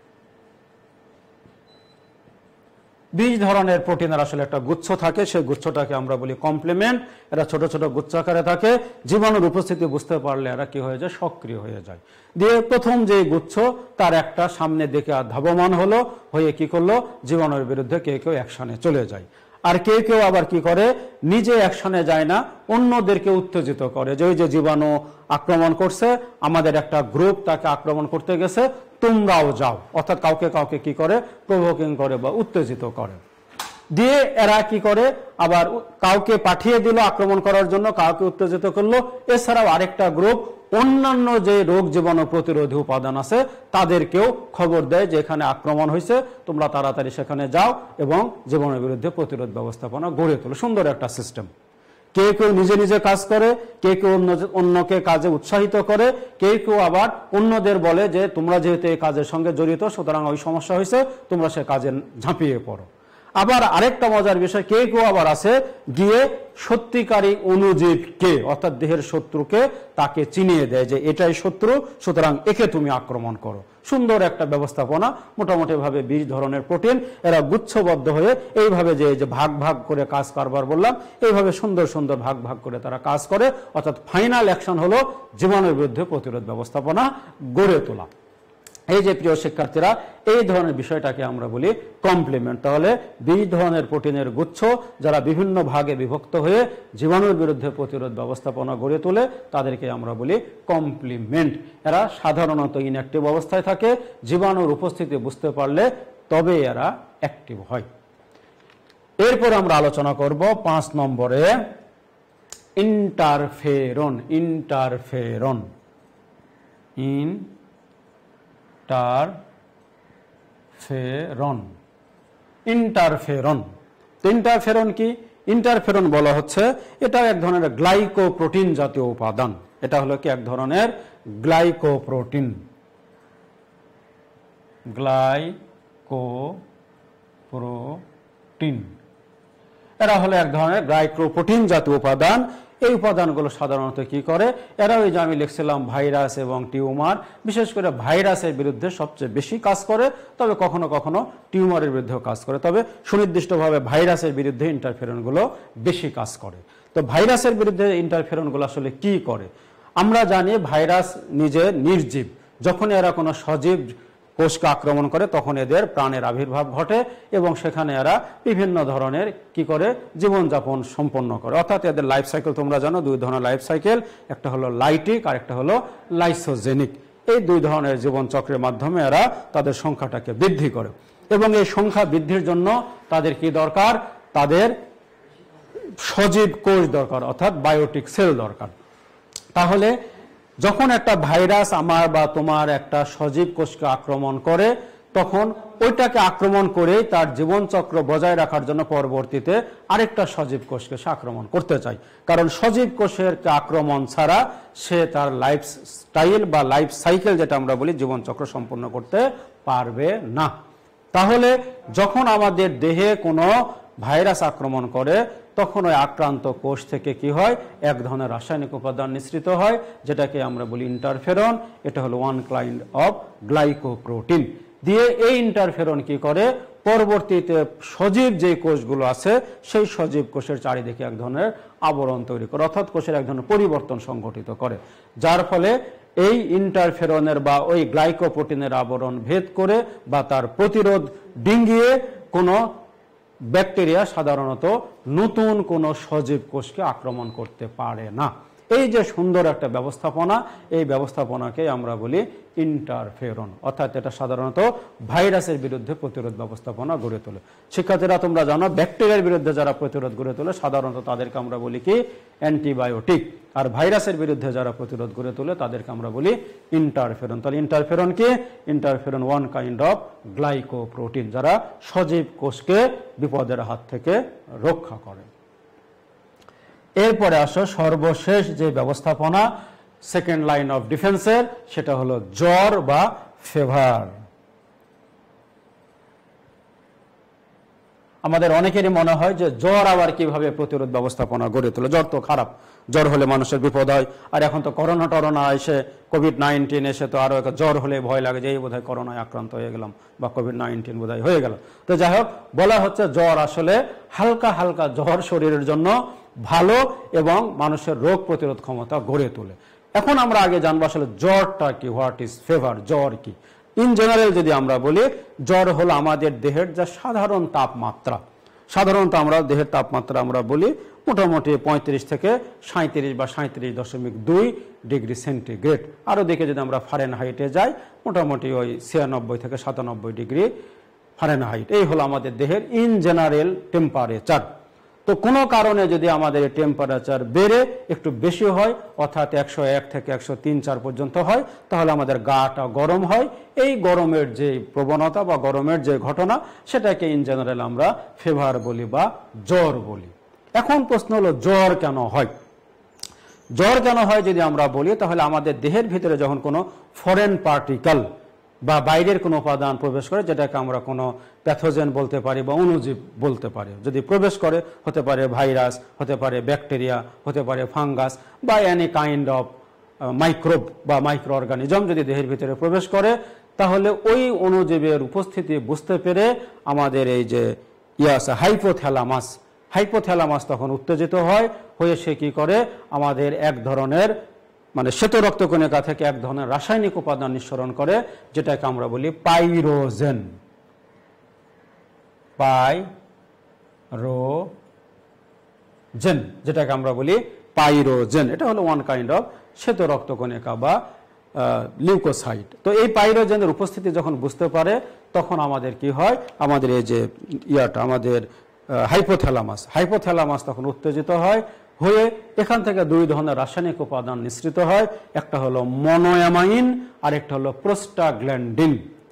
বিশ ধরনের প্রোটিনের আসলে একটা গুচ্ছ থাকে, সেই গুচ্ছটাকে আমরা বলি কমপ্লিমেন্ট। এরা ছোট ছোট গুচ্ছাকারে থাকে, জীবাণুর উপস্থিতি বুঝতে পারলে এরা কি হয়ে যায়? সক্রিয় হয়ে যায়। দিয়ে প্রথম যে গুচ্ছ, তার একটা সামনে দিকে ধাবমান হলো, হয়ে কি করলো? জীবাণুর বিরুদ্ধে কেউ কেউ অ্যাকশনে চলে যায়। আর কেউ কেউ আবার কি করে? নিজে অ্যাকশনে যায় না, অন্যদেরকে উত্তেজিত করে, যে ওই যে জীবাণু আক্রমণ করছে, আমাদের একটা গ্রুপ তাকে আক্রমণ করতে গেছে, তোমরাও যাও, অর্থাৎ কাউকে কাউকে কি করে? প্রভোকিং করে বা উত্তেজিত করে। দিয়ে এরা কি করে? আবার কাউকে পাঠিয়ে দিল আক্রমণ করার জন্য, কাউকে উত্তেজিত করলো। এছাড়াও আরেকটা গ্রুপ অন্যান্য যে রোগ জীবাণু প্রতিরোধী উপাদান আছে তাদেরকেও খবর দেয় যে এখানে আক্রমণ হয়েছে, তোমরা তাড়াতাড়ি সেখানে যাও এবং জীবাণুর বিরুদ্ধে প্রতিরোধ ব্যবস্থাপনা গড়ে তোলো। সুন্দর একটা সিস্টেম। কেউ কেউ নিজে নিজে কাজ করে, কেউ কেউ অন্যকে কাজে উৎসাহিত করে, কেউ কেউ আবার অন্যদের বলে যে তোমরা যেহেতু এই কাজের সঙ্গে জড়িত, সুতরাং ওই সমস্যা হয়েছে, তোমরা সে কাজে ঝাঁপিয়ে পড়ো। আবার আরেকটা মজার বিষয়, কেউ কেউ আবার আছে গিয়ে সত্যিকারী অণুজীবকে অর্থাৎ দেহের শত্রুকে তাকে চিনিয়ে দেয় যে এটাই শত্রু, সুতরাং একে তুমি আক্রমণ করো। সুন্দর একটা ব্যবস্থাপনা। মোটামুটি ভাবে বিশ ধরনের প্রোটিন, এরা গুচ্ছবদ্ধ হয়ে এইভাবে যে যে ভাগ ভাগ করে কাজ কারবার বললাম, এইভাবে সুন্দর সুন্দর ভাগ ভাগ করে তারা কাজ করে। অর্থাৎ ফাইনাল অ্যাকশন হলো জীবাণুর বিরুদ্ধে প্রতিরোধ ব্যবস্থাপনা গড়ে তোলা। এই যে প্রিয় শিক্ষার্থীরা, এই ধরনের বিষয়টাকে আমরা বলি কমপ্লিমেন্ট। তাহলে বিশ ধরনের প্রোটিনের গুচ্ছ যারা বিভিন্ন ভাগে বিভক্ত হয়ে জীবাণুর বিরুদ্ধে প্রতিরোধ ব্যবস্থাপনা গড়ে তোলে, তাদেরকে আমরা বলি কমপ্লিমেন্ট। এরা সাধারণত ইনঅ্যাক্টিভ অবস্থায় থাকে, জীবাণুর উপস্থিতি বুঝতে পারলে তবে এরা অ্যাক্টিভ হয়। এরপর আমরা আলোচনা করব পাঁচ নম্বরে interferon. Interferon in interferon interferon interferon কি? ইন্টারফেরন বলা হচ্ছে এটা এক ধরনের গ্লাইকোপ্রোটিন জাতীয় উপাদান। এটা হলো কি? এক ধরনের গ্লাইকোপ্রোটিন। গ্লাইকোপ্রোটিন এরা হলো এক ধরনের গ্লাইকোপ্রোটিন জাতীয় উপাদান। এই উপাদানগুলো সাধারণত কি করে? এরা ওই যে আমি লিখছিলাম ভাইরাস এবং টিউমার, বিশেষ করে ভাইরাসের বিরুদ্ধে সবচেয়ে বেশি কাজ করে, তবে কখনো কখনো টিউমারের বিরুদ্ধেও কাজ করে, তবে সুনির্দিষ্টভাবে ভাইরাসের বিরুদ্ধে ইন্টারফেরনগুলো বেশি কাজ করে। তো ভাইরাসের বিরুদ্ধে ইন্টারফেরনগুলো আসলে কি করে? আমরা জানি ভাইরাস নিজে নির্জীব, যখন এরা কোনো সজীব কোষকে আক্রমণ করে তখন এদের প্রাণের আবির্ভাব ঘটে এবং সেখানে এরা বিভিন্ন ধরনের কি করে? জীবনযাপন সম্পন্ন করে। অর্থাৎ এদের লাইফ সাইকেল তোমরা জানো, দুই ধরনের লাইফ সাইকেল, একটা হলো লাইটিক আর একটা হলো লাইসোজেনিক। এই দুই ধরনের জীবন চক্রের মাধ্যমে এরা তাদের সংখ্যাটাকে বৃদ্ধি করে এবং এই সংখ্যা বৃদ্ধির জন্য তাদের কি দরকার? তাদের সজীব কোষ দরকার, অর্থাৎ বায়োটিক সেল দরকার। তাহলে যখন একটা ভাইরাস আমার বা তোমার একটা সজীব কোষকে আক্রমণ করে, তখন ওইটাকে আক্রমণ করে তার জীবনচক্র বজায় রাখার জন্য পরবর্তীতে আরেকটা সজীব কোষকে সে আক্রমণ করতে চায়, কারণ সজীব কোষের আক্রমণ ছাড়া সে তার লাইফ স্টাইল বা লাইফ সাইকেল যেটা আমরা বলি জীবনচক্র সম্পন্ন করতে পারবে না। তাহলে যখন আমাদের দেহে কোনো ভাইরাস আক্রমণ করে তখন ওই আক্রান্ত কোষ থেকে কি হয়? এক ধরনের রাসায়নিক উপাদান নিঃসৃত হয় যেটাকে আমরা বলি ইন্টারফেরন। এটা হলো ওয়ান কাইন্ড অফ গ্লাইকোপ্রোটিন। দিয়ে এই ইন্টারফেরন কি করে? পরবর্তীতে সজীব যে কোষগুলো আছে সেই সজীব কোষের চারিদিকে এক ধরনের আবরণ তৈরি করে, অর্থাৎ কোষের এক ধরনের পরিবর্তন সংঘটিত করে, যার ফলে এই ইন্টারফেরনের বা ওই গ্লাইকোপ্রোটিনের আবরণ ভেদ করে বা তার প্রতিরোধ ডিঙ্গিয়ে কোনো ব্যাকটেরিয়া সাধারণত নতুন কোনো সজীব কোষকে আক্রমণ করতে পারে না। এই যে সুন্দর একটা ব্যবস্থাপনা, এই ব্যবস্থাপনাকে আমরা বলি ইন্টারফেরন, অর্থাৎ এটা সাধারণত ভাইরাসের বিরুদ্ধে প্রতিরোধ ব্যবস্থাপনা গড়ে তোলে। শিক্ষার্থীরা তোমরা জানো ব্যাকটেরিয়ার বিরুদ্ধে যারা প্রতিরোধ গড়ে তোলে সাধারণত তাদেরকে আমরা বলি কি অ্যান্টিবায়োটিক, আর ভাইরাসের বিরুদ্ধে যারা প্রতিরোধ গড়ে তোলে তাদেরকে আমরা বলি ইন্টারফেরন। তাহলে ইন্টারফেরন কি? Interferon one kind of glycoprotein, যারা সজীব কোষকে বিপদের হাত থেকে রক্ষা করে। এরপরে আসো সর্বশেষ যে ব্যবস্থাপনা সেকেন্ড লাইন অফ ডিফেন্সের, সেটা হলো জ্বর বা ফিভার। আমাদের অনেকেরই মনে হয় যে জ্বর আবার কিভাবে প্রতিরোধ ব্যবস্থাপনা গড়ে তোলে, জ্বর তো খারাপ, জ্বর হলে মানুষের বিপদ হয়। আর এখন তো করোনা টরোনা এসে কোভিড নাইন্টিন এসে তো আরো জ্বর হলে ভয় লাগে যে এই বোধহয় করোনায় আক্রান্ত হয়ে গেলাম বা কোভিড নাইন্টিন বোধহয় হয়ে গেল। তো যাই হোক, বলা হচ্ছে জ্বর আসলে হালকা হালকা জ্বর শরীরের জন্য ভালো এবং মানুষের রোগ প্রতিরোধ ক্ষমতা গড়ে তোলে। এখন আমরা আগে জানবো আসলে জ্বরটা কি, হোয়াট ইজ ফিভার, জ্বর কি। ইন জেনারেল যদি আমরা বলি, জ্বর হলো আমাদের দেহের যা সাধারণ তাপমাত্রা। সাধারণত আমরা দেহের তাপমাত্রা আমরা বলি মোটামুটি পঁয়ত্রিশ থেকে সাঁত্রিশ বা সাঁত্রিশ দশমিক দুই ডিগ্রি সেন্টিগ্রেড। আরও দিকে যদি আমরা ফারেনহাইটে যাই, মোটামুটি ওই ছিয়ানব্বই থেকে সাতানব্বই ডিগ্রি ফারেনহাইট। এই হলো আমাদের দেহের ইন জেনারেল টেম্পারেচার। তো কোনো কারণে যদি আমাদের টেম্পারেচার বেড়ে একটু বেশি হয়, অর্থাৎ একশো এক থেকে একশো তিন চার পর্যন্ত হয়, তাহলে আমাদের গাটা গরম হয়। এই গরমের যে প্রবণতা বা গরমের যে ঘটনা, সেটাকে ইন জেনারেল আমরা ফিভার বলি বা জ্বর বলি। এখন প্রশ্ন হলো জ্বর কেন হয়? জ্বর কেন হয় যদি আমরা বলি, তাহলে আমাদের দেহের ভিতরে যখন কোনো ফরেন পার্টিকেল বা বাইরের কোনো উপাদান প্রবেশ করে, যেটাকে আমরা কোনো প্যাথোজেন বলতে পারি বা অণুজীব বলতে পারি, যদি প্রবেশ করে, হতে পারে ভাইরাস, হতে পারে ব্যাকটেরিয়া, হতে পারে ফাঙ্গাস বা এনি কাইন্ড অফ মাইক্রোব বা মাইক্রো অর্গানিজম যদি দেহের ভিতরে প্রবেশ করে, তাহলে ওই অণুজীবের উপস্থিতি বুঝতে পেরে আমাদের এই যে ইয়াস হাইপোথ্যালামাস হাইপোথ্যালামাস তখন উত্তেজিত হয়, হয়ে সে কি করে আমাদের এক ধরনের মানে শ্বেত রক্তকণিকা থেকে এক ধরনের রাসায়নিক উপাদান নিঃসরণ করে, যেটাকে আমরা বলি পাইরোজেন। পাইরোজেন যেটাকে আমরা বলি পাইরোজেন, এটা হলো ওয়ান কাইন্ড অফ শ্বেত রক্তকণিকা বা লিউকোসাইট। তো এই পাইরোজেনের উপস্থিতি যখন বুঝতে পারে, তখন আমাদের কি হয়, আমাদের এই যে ইয়াটা আমাদের হাইপোথ্যালামাস হাইপোথ্যালামাস তখন উত্তেজিত হয়, হয়ে এখান থেকে দুই ধরনের রাসায়নিক উপাদান নিঃসৃত হয়। একটা হলো মনোঅ্যামাইন আর একটা হলো প্রোস্টাগ্ল্যান্ডিন।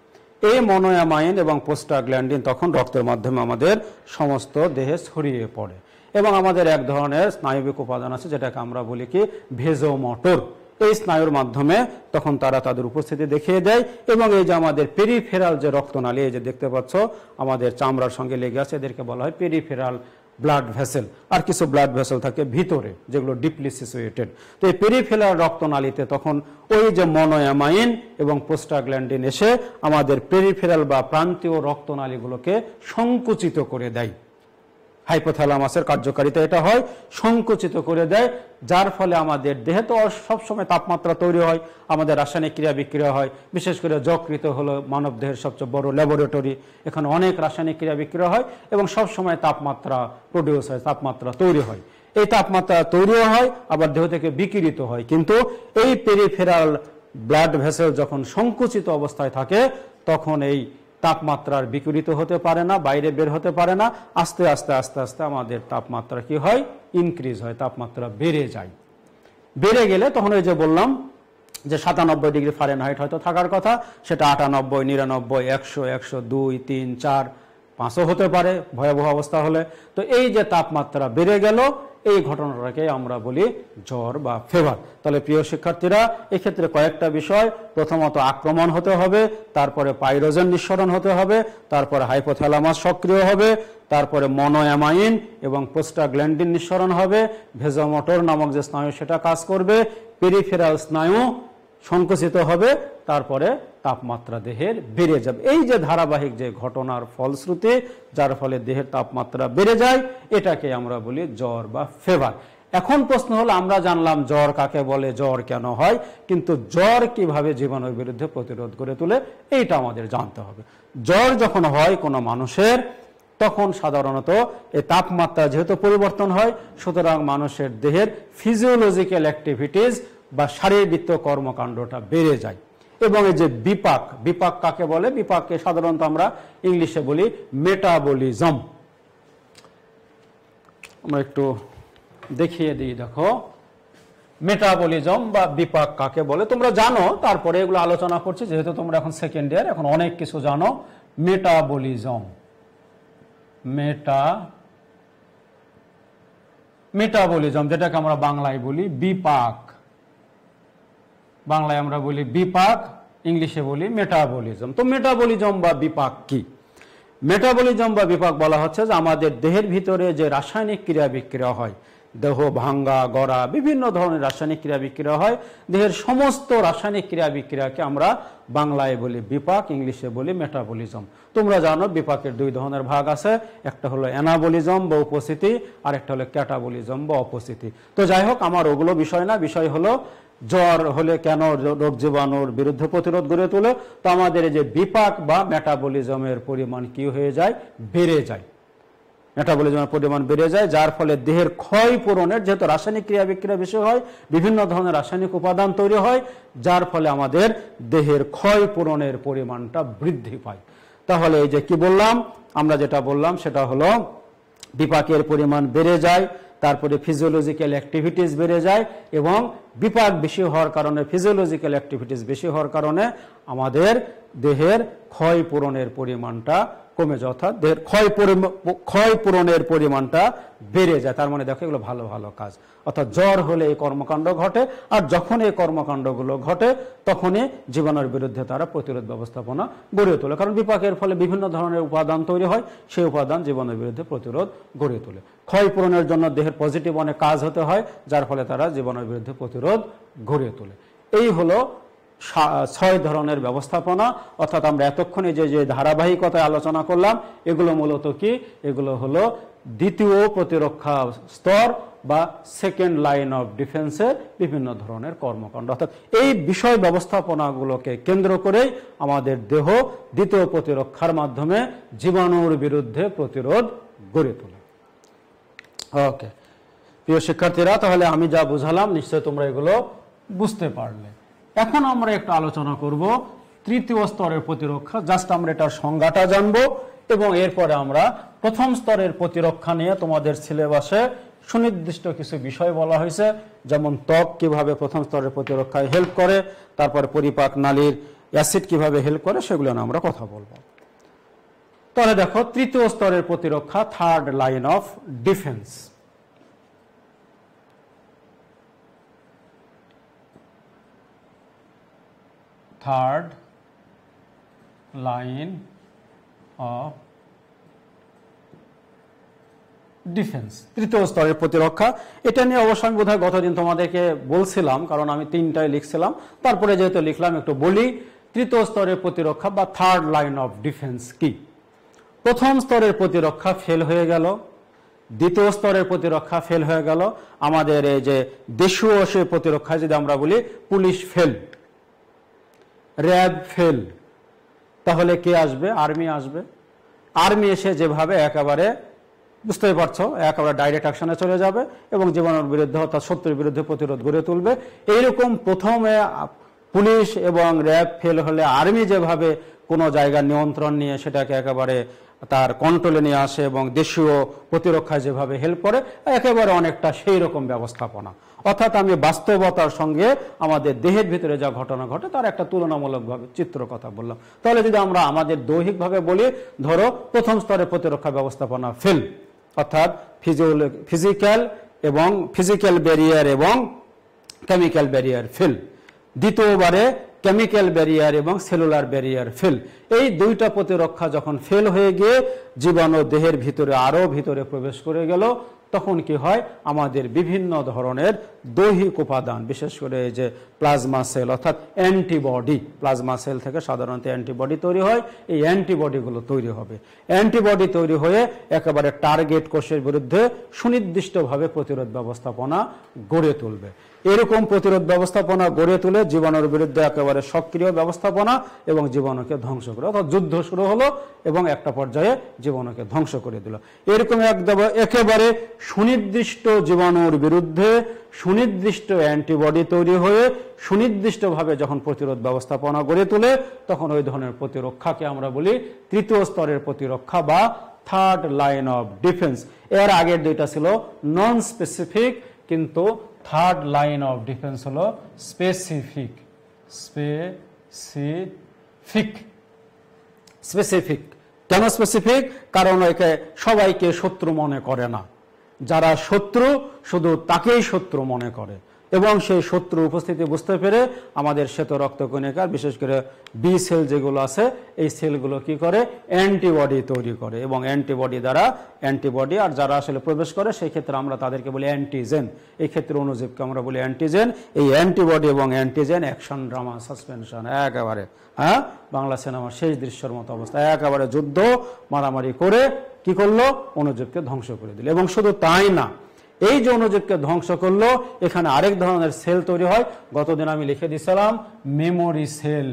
এই মনোঅ্যামাইন এবং প্রোস্টাগ্ল্যান্ডিন তখন রক্তের মাধ্যমে আমাদের সমস্ত দেহে ছড়িয়ে পড়ে, এবং আমাদের এক ধরনের স্নায়বিক উপাদান আছে যেটাকে আমরা বলি কি ভেজোমোটর। এই স্নায়ুর মাধ্যমে তখন তারা তাদের উপস্থিতি দেখিয়ে দেয়, এবং এই যে আমাদের পেরিফেরাল যে রক্তনালী, এই যে দেখতে পাচ্ছ আমাদের চামড়ার সঙ্গে লেগে আছে, এদেরকে বলা হয় পেরিফেরাল ব্লাড ভেসেল। আর কিছু ব্লাড ভেসেল থাকে ভিতরে, যেগুলো ডিপলি সিচুয়েটেড। তো এই পেরিফেরাল রক্তনালীতে তখন ওই যে মনোঅ্যামাইন এবং প্রোস্টাগ্ল্যান্ডিন এসে আমাদের পেরিফেরাল বা প্রান্তীয় রক্তনালীগুলোকে সংকুচিত করে দেয়। হাইপোথ্যালামাসের কার্যকারিতা এটা হয়, সংকুচিত করে দেয়, যার ফলে আমাদের দেহে তো সবসময় তাপমাত্রা তৈরি হয়, আমাদের রাসায়নিক ক্রিয়া বিক্রিয়া হয়। বিশেষ করে যকৃত হলো মানব দেহের সবচেয়ে বড় ল্যাবরেটরি, এখানে অনেক রাসায়নিক ক্রিয়া বিক্রিয়া হয় এবং সবসময় তাপমাত্রা প্রডিউস হয়, তাপমাত্রা তৈরি হয়। এই তাপমাত্রা তৈরিও হয়, আবার দেহ থেকে বিকিরিত হয়। কিন্তু এই পেরিফেরাল ব্লাড ভেসেল যখন সংকুচিত অবস্থায় থাকে, তখন এই তাপমাত্রার বিকিরিত হতে পারে না, বাইরে বের হতে পারে না। আস্তে আস্তে আস্তে আস্তে আমাদের তাপমাত্রা কি হয়, ইনক্রিজ হয়, তাপমাত্রা বেড়ে যায়। বেড়ে গেলে তখন ওই যে বললাম যে সাতানব্বই ডিগ্রি ফারেনহাইট হয়তো থাকার কথা, সেটা আটানব্বই, নিরানব্বই, একশো, একশো দুই, তিন, চার, পাঁচও হতে পারে ভয়াবহ অবস্থা হলে। তো এই যে তাপমাত্রা বেড়ে গেল, এই ঘটনাটাকে আমরা বলি জ্বর বা ফিভার। তাহলে প্রিয় শিক্ষার্থীরা, এক্ষেত্রে কয়েকটা বিষয়, প্রথমত আক্রমণ হতে হবে, তারপরে পাইরোজেন নিঃসরণ হতে হবে, তারপরে হাইপোথ্যালামাস সক্রিয় হবে, তারপরে মনোঅ্যামাইন এবং প্রোস্টাগ্ল্যান্ডিন নিঃসরণ হবে, ভেজোমোটর নামক যে স্নায়ু সেটা কাজ করবে, পেরিফেরাল স্নায়ু সংকুচিত হবে, তারপরে তাপমাত্রা দেহের বেড়ে যাবে। এই যে ধারাবাহিক যে ঘটনার ফলশ্রুতি, যার ফলে দেহের তাপমাত্রা বেড়ে যায়, এটাকে আমরা বলি জ্বর বা ফিভার। এখন প্রশ্ন হলো, আমরা জানলাম জ্বর কাকে বলে, জ্বর কেন হয়, কিন্তু জ্বর কিভাবে জীবাণুর বিরুদ্ধে প্রতিরোধ করে তোলে, এইটা আমাদের জানতে হবে। জ্বর যখন হয় কোনো মানুষের, তখন সাধারণত এই তাপমাত্রা যেহেতু পরিবর্তন হয়, সুতরাং মানুষের দেহের ফিজিওলজিক্যাল অ্যাক্টিভিটিস বা শারীরবৃত্ত কর্মকাণ্ডটা বেড়ে যায়। এবং এই যে বিপাক, বিপাক কাকে বলে? বিপাককে সাধারণত আমরা ইংলিশে বলি মেটাবলিজম। আমরা একটু দেখিয়ে দিই, দেখো মেটাবলিজম বা বিপাক কাকে বলে তোমরা জানো, তারপরে এগুলো আলোচনা করছি যেহেতু তোমরা এখন সেকেন্ড ইয়ার, এখন অনেক কিছু জানো। মেটাবলিজম, মেটা মেটাবলিজম যেটাকে আমরা বাংলায় বলি বিপাক, বাংলায় আমরা বলি বিপাক, ইংলিশে বলি মেটাবলিজম। তো মেটাবলিজম বা বিপাক কি? মেটাবলিজম বা বিপাক বলা হচ্ছে যে আমাদের দেহের ভিতরে যে রাসায়নিক ক্রিয়া বিক্রিয়া হয়, দেহ ভাঙ্গা গড়া বিভিন্ন ধরনের রাসায়নিক ক্রিয়া বিক্রিয়া হয়, দেহের সমস্ত রাসায়নিক ক্রিয়া বিক্রিয়াকে আমরা বাংলায় বলি বিপাক, ইংলিশে বলি মেটাবলিজম। তোমরা জানো বিপাকের দুই ধরনের ভাগ আছে, একটা হলো অ্যানাবলিজম বা উপস্থিতি, আর একটা হলো ক্যাটাবলিজম বা অপস্থিতি। তো যাই হোক, আমার ওগুলো বিষয় না, বিষয় হলো জ্বর হলে কেন রোগ জীবাণুর বিরুদ্ধে প্রতিরোধ গড়ে তোলে। তো আমাদের এই যে বিপাক বা মেটাবলিজমের পরিমাণ কি হয়ে যায়? বেড়ে যায়। মেটাবলিজমের পরিমাণ বেড়ে যায়, যার ফলে দেহের ক্ষয় পূরণের, যেহেতু রাসায়নিক ক্রিয়া বিক্রিয়া বেশি হয়, বিভিন্ন ধরনের রাসায়নিক উপাদান তৈরি হয়, যার ফলে আমাদের দেহের ক্ষয় পূরণের পরিমাণটা বৃদ্ধি পায়। তাহলে এই যে কি বললাম, আমরা যেটা বললাম সেটা হলো বিপাকের পরিমাণ বেড়ে যায়, তারপরে ফিজিওলজিক্যাল অ্যাক্টিভিটিস বেড়ে যায়, এবং বিপাক বেশি হওয়ার কারণে, ফিজিওলজিক্যাল অ্যাক্টিভিটিস বেশি হওয়ার কারণে আমাদের দেহের ক্ষয় পূরণের পরিমাণটা কমে যায়, অর্থাৎ দেহের ক্ষয় ক্ষয় পূরণের পরিমাণটা বেড়ে যায়। তার মানে দেখো এগুলো ভালো ভালো কাজ, অর্থাৎ জ্বর হলে এই কর্মকাণ্ড ঘটে, আর যখন এই কর্মকাণ্ডগুলো ঘটে তখনই জীবাণুর বিরুদ্ধে তারা প্রতিরোধ ব্যবস্থাপনা গড়ে তোলে, কারণ বিপাকের ফলে বিভিন্ন ধরনের উপাদান তৈরি হয়, সেই উপাদান জীবাণুর বিরুদ্ধে প্রতিরোধ গড়ে তোলে। ক্ষয় পূরণের জন্য দেহের পজিটিভ অনেক কাজ হতে হয়, যার ফলে তারা জীবাণুর বিরুদ্ধে প্রতিরোধ গড়ে তোলে। এই হলো ছয় ধরনের ব্যবস্থাপনা, অর্থাৎ আমরা এতক্ষণে যে যে ধারাবাহিকতায় আলোচনা করলাম এগুলো মূলত কি? এগুলো হলো দ্বিতীয় প্রতিরক্ষা স্তর বা সেকেন্ড লাইন অফ ডিফেন্সের বিভিন্ন ধরনের কর্মকাণ্ড, অর্থাৎ এই বিষয় ব্যবস্থাপনাগুলোকে কেন্দ্র করেই আমাদের দেহ দ্বিতীয় প্রতিরক্ষার মাধ্যমে জীবাণুর বিরুদ্ধে প্রতিরোধ গড়ে তোলে। ওকে প্রিয় শিক্ষার্থীরা, তাহলে আমি যা বুঝালাম নিশ্চয় তোমরা এগুলো বুঝতে পারলে। এখন আমরা একটু আলোচনা করব তৃতীয় স্তরের প্রতিরক্ষা। জাস্ট আমরা এটার সংজ্ঞাটা জানবো, এবং এরপরে আমরা প্রথম স্তরের প্রতিরক্ষা নিয়ে তোমাদের সিলেবাসে সুনির্দিষ্ট কিছু বিষয় বলা হয়েছে, যেমন ত্বক কিভাবে প্রথম স্তরের প্রতিরক্ষায় হেল্প করে, তারপরে পরিপাক নালীর অ্যাসিড কিভাবে হেল্প করে, সেগুলো নিয়ে আমরা কথা বলবো। তাহলে দেখো তৃতীয় স্তরের প্রতিরক্ষা, third line of defence. Third line of defence, তৃতীয় স্তরের প্রতিরক্ষা। এটা নিয়ে অবশ্য আমি বোধহয় গতদিন তোমাদেরকে বলছিলাম, কারণ আমি তিনটায় লিখছিলাম, তারপরে যেহেতু লিখলাম একটু বলি। তৃতীয় স্তরের প্রতিরক্ষা বা থার্ড লাইন অফ ডিফেন্স কি? প্রথম স্তরের প্রতিরক্ষা ফেল হয়ে গেল, দ্বিতীয় স্তরের প্রতিরক্ষা ফেল হয়ে গেল, আমাদের এই যে দেশীয় সে প্রতিরক্ষা যদি আমরা বলি পুলিশ ফেল, র্যাব ফেল, তাহলে কে আসবে? আর্মি আসবে। আর্মি এসে যেভাবে একেবারে বুঝতেই পারছো একেবারে ডাইরেক্ট অ্যাকশনে চলে যাবে এবং জীবাণুর বিরুদ্ধে অর্থাৎ শত্রুর বিরুদ্ধে প্রতিরোধ গড়ে তুলবে। এইরকম প্রথমে পুলিশ এবং র্যাব ফেল হলে আর্মি যেভাবে কোনো জায়গার নিয়ন্ত্রণ নিয়ে সেটাকে একেবারে তার কন্ট্রোলে নিয়ে আসে এবং দেশীয় প্রতিরক্ষায় যেভাবে হেল্প করে, একেবারে অনেকটা সেই রকম ব্যবস্থাপনা। অর্থাৎ আমি বাস্তবতার সঙ্গে আমাদের দেহের ভিতরে যা ঘটনা ঘটে তার একটা তুলনামূলকভাবে চিত্র কথা বললাম। তাহলে যদি আমরা আমাদের দৈহিকভাবে বলি, ধরো প্রথম স্তরের প্রতিরক্ষা ব্যবস্থাপনা ফেল, অর্থাৎ ফিজিক্যাল এবং ফিজিক্যাল ব্যারিয়ার এবং কেমিক্যাল ব্যারিয়ার ফেল। দ্বিতীয়বারে কেমিক্যাল ব্যারিয়ার এবং সেলুলার ব্যারিয়ার ফেল। এই দুইটা প্রতিরক্ষা যখন ফেল হয়ে গিয়ে জীবাণু দেহের ভিতরে আরো ভিতরে প্রবেশ করে গেল, তখন কি হয়, আমাদের বিভিন্ন ধরনের দৈহিক উপাদান, বিশেষ করে এই যে প্লাজমা সেল অর্থাৎ অ্যান্টিবডি, প্লাজমা সেল থেকে সাধারণত অ্যান্টিবডি তৈরি হয়, এই অ্যান্টিবডিগুলো তৈরি হবে। অ্যান্টিবডি তৈরি হয়ে একেবারে টার্গেট কোষের বিরুদ্ধে সুনির্দিষ্টভাবে প্রতিরোধ ব্যবস্থাপনা গড়ে তুলবে। এরকম প্রতিরোধ ব্যবস্থাপনা গড়ে তুলে জীবাণুর বিরুদ্ধে একেবারে সক্রিয় ব্যবস্থাপনা এবং জীবাণুকে ধ্বংস করে, অর্থাৎ যুদ্ধ শুরু হলো এবং একটা পর্যায়ে জীবাণুকে ধ্বংস করে দিল। এরকম একেবারে সুনির্দিষ্ট জীবাণুর বিরুদ্ধে সুনির্দিষ্ট অ্যান্টিবডি তৈরি হয়ে সুনির্দিষ্টভাবে যখন প্রতিরোধ ব্যবস্থাপনা গড়ে তোলে, তখন ওই ধরনের প্রতিরক্ষাকে আমরা বলি তৃতীয় স্তরের প্রতিরক্ষা বা থার্ড লাইন অফ ডিফেন্স। এর আগের দুইটা ছিল নন স্পেসিফিক, কিন্তু থার্ড লাইন অফ ডিফেন্স হলো স্পেসিফিক। স্পেসিফিক স্পেসিফিক কেন স্পেসিফিক? কারণ একে সবাইকে শত্রু মনে করে না, যারা শত্রু শুধু তাকেই শত্রু মনে করে, এবং সেই শত্রু উপস্থিতি বুঝতে পেরে আমাদের শ্বেত রক্তকণিকার বিশেষ করে বি সেল যেগুলো আছে, এই সেলগুলো কি করে, অ্যান্টিবডি তৈরি করে, এবং অ্যান্টিবডি দ্বারা অ্যান্টিবডি আর যারা আসলে প্রবেশ করে সেই ক্ষেত্রে আমরা তাদেরকে বলি অ্যান্টিজেন। এই ক্ষেত্রে অণুজীবকে আমরা বলি অ্যান্টিজেন। এই অ্যান্টিবডি এবং অ্যান্টিজেন অ্যাকশন ড্রামা সাসপেনশন, একেবারে হ্যাঁ বাংলা সিনেমার শেষ দৃশ্যের মতো অবস্থা, একেবারে যুদ্ধ মারামারি করে কি করলো, অণুজীবকে ধ্বংস করে দিল। এবং শুধু তাই না, এই যে অণুজীবকে ধ্বংস করলো, এখানে আরেক ধরনের সেল তৈরি হয়। গতদিন আমি লিখে দিয়েছিলাম মেমোরি সেল।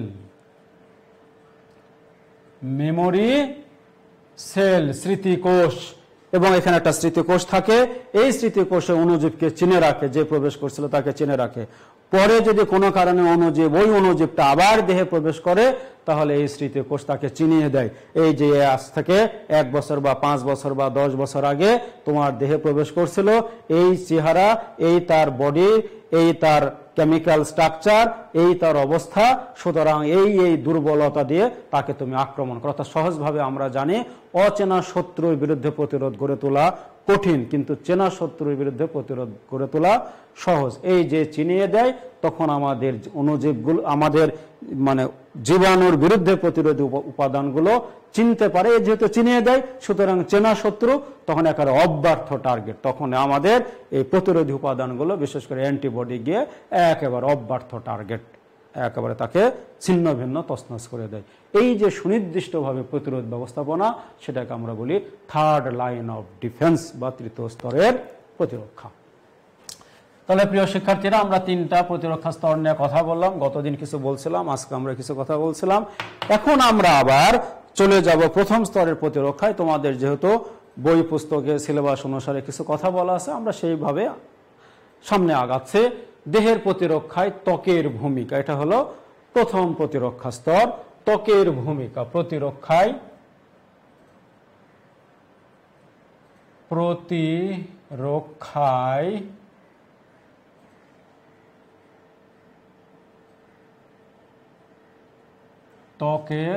মেমোরি সেল স্মৃতিকোষ, এবং এখানে একটা স্মৃতিকোষ থাকে। এই স্মৃতিকোষে অণুজীবকে চিনে রাখে, যে প্রবেশ করছিল তাকে চিনে রাখে। পরে যদি কোনো কারণে অণুজীব ওই অণুজীবটা আবার দেহে প্রবেশ করে, তাহলে এই স্মৃতিকোষ তাকে চিনিয়ে দেয়, এই যে আজ থেকে এক বছর বা পাঁচ বছর বা দশ বছর আগে তোমার দেহে প্রবেশ করছিল, এই চেহারা, এই তার বডি, এই তার কেমিক্যাল স্ট্রাকচার, এই তার অবস্থা, সুতরাং এই এই দুর্বলতা দিয়ে তাকে তুমি আক্রমণ করো। অর্থাৎ সহজভাবে আমরা জানি অচেনা শত্রুর বিরুদ্ধে প্রতিরোধ গড়ে তোলা কঠিন, কিন্তু চেনা শত্রুর বিরুদ্ধে প্রতিরোধ গড়ে তোলা সহজ। এই যে চিনিয়ে দেয়, তখন আমাদের অণুজীবগুলো, আমাদের মানে জীবাণুর বিরুদ্ধে প্রতিরোধী উপাদানগুলো চিনতে পারে। যেহেতু চিনিয়ে দেয়, সুতরাং চেনা শত্রু তখন একেবারে অব্যর্থ টার্গেট। তখন আমাদের এই প্রতিরোধী উপাদানগুলো, বিশেষ করে অ্যান্টিবডি, গিয়ে একেবারে অব্যর্থ টার্গেট, একেবারে তাকে ছিন্ন ভিন্ন তছনছ করে দেয়। এই যে সুনির্দিষ্টভাবে প্রতিরোধ ব্যবস্থাপনা, সেটাকে আমরা বলি থার্ড লাইন অফ ডিফেন্স বা তৃতীয় স্তরের প্রতিরক্ষা। তাহলে প্রিয় শিক্ষার্থীরা, আমরা তিনটা প্রতিরক্ষা স্তর নিয়ে কথা বললাম। গতদিন কিছু বলছিলাম, আজকে আমরা কিছু কথা বলছিলাম। এখন আমরা আবার চলে যাব প্রথম স্তরের প্রতিরক্ষায়। তোমাদের যেহেতু বই পুস্তকে সিলেবাস অনুসারে কিছু কথা বলা আছে, আমরা সেইভাবে সামনে আগাচ্ছে। দেহের প্রতিরক্ষায় ত্বকের ভূমিকা, এটা হলো প্রথম প্রতিরক্ষা স্তর। ত্বকের ভূমিকা প্রতিরক্ষায় প্রতিরক্ষায় ত্বকের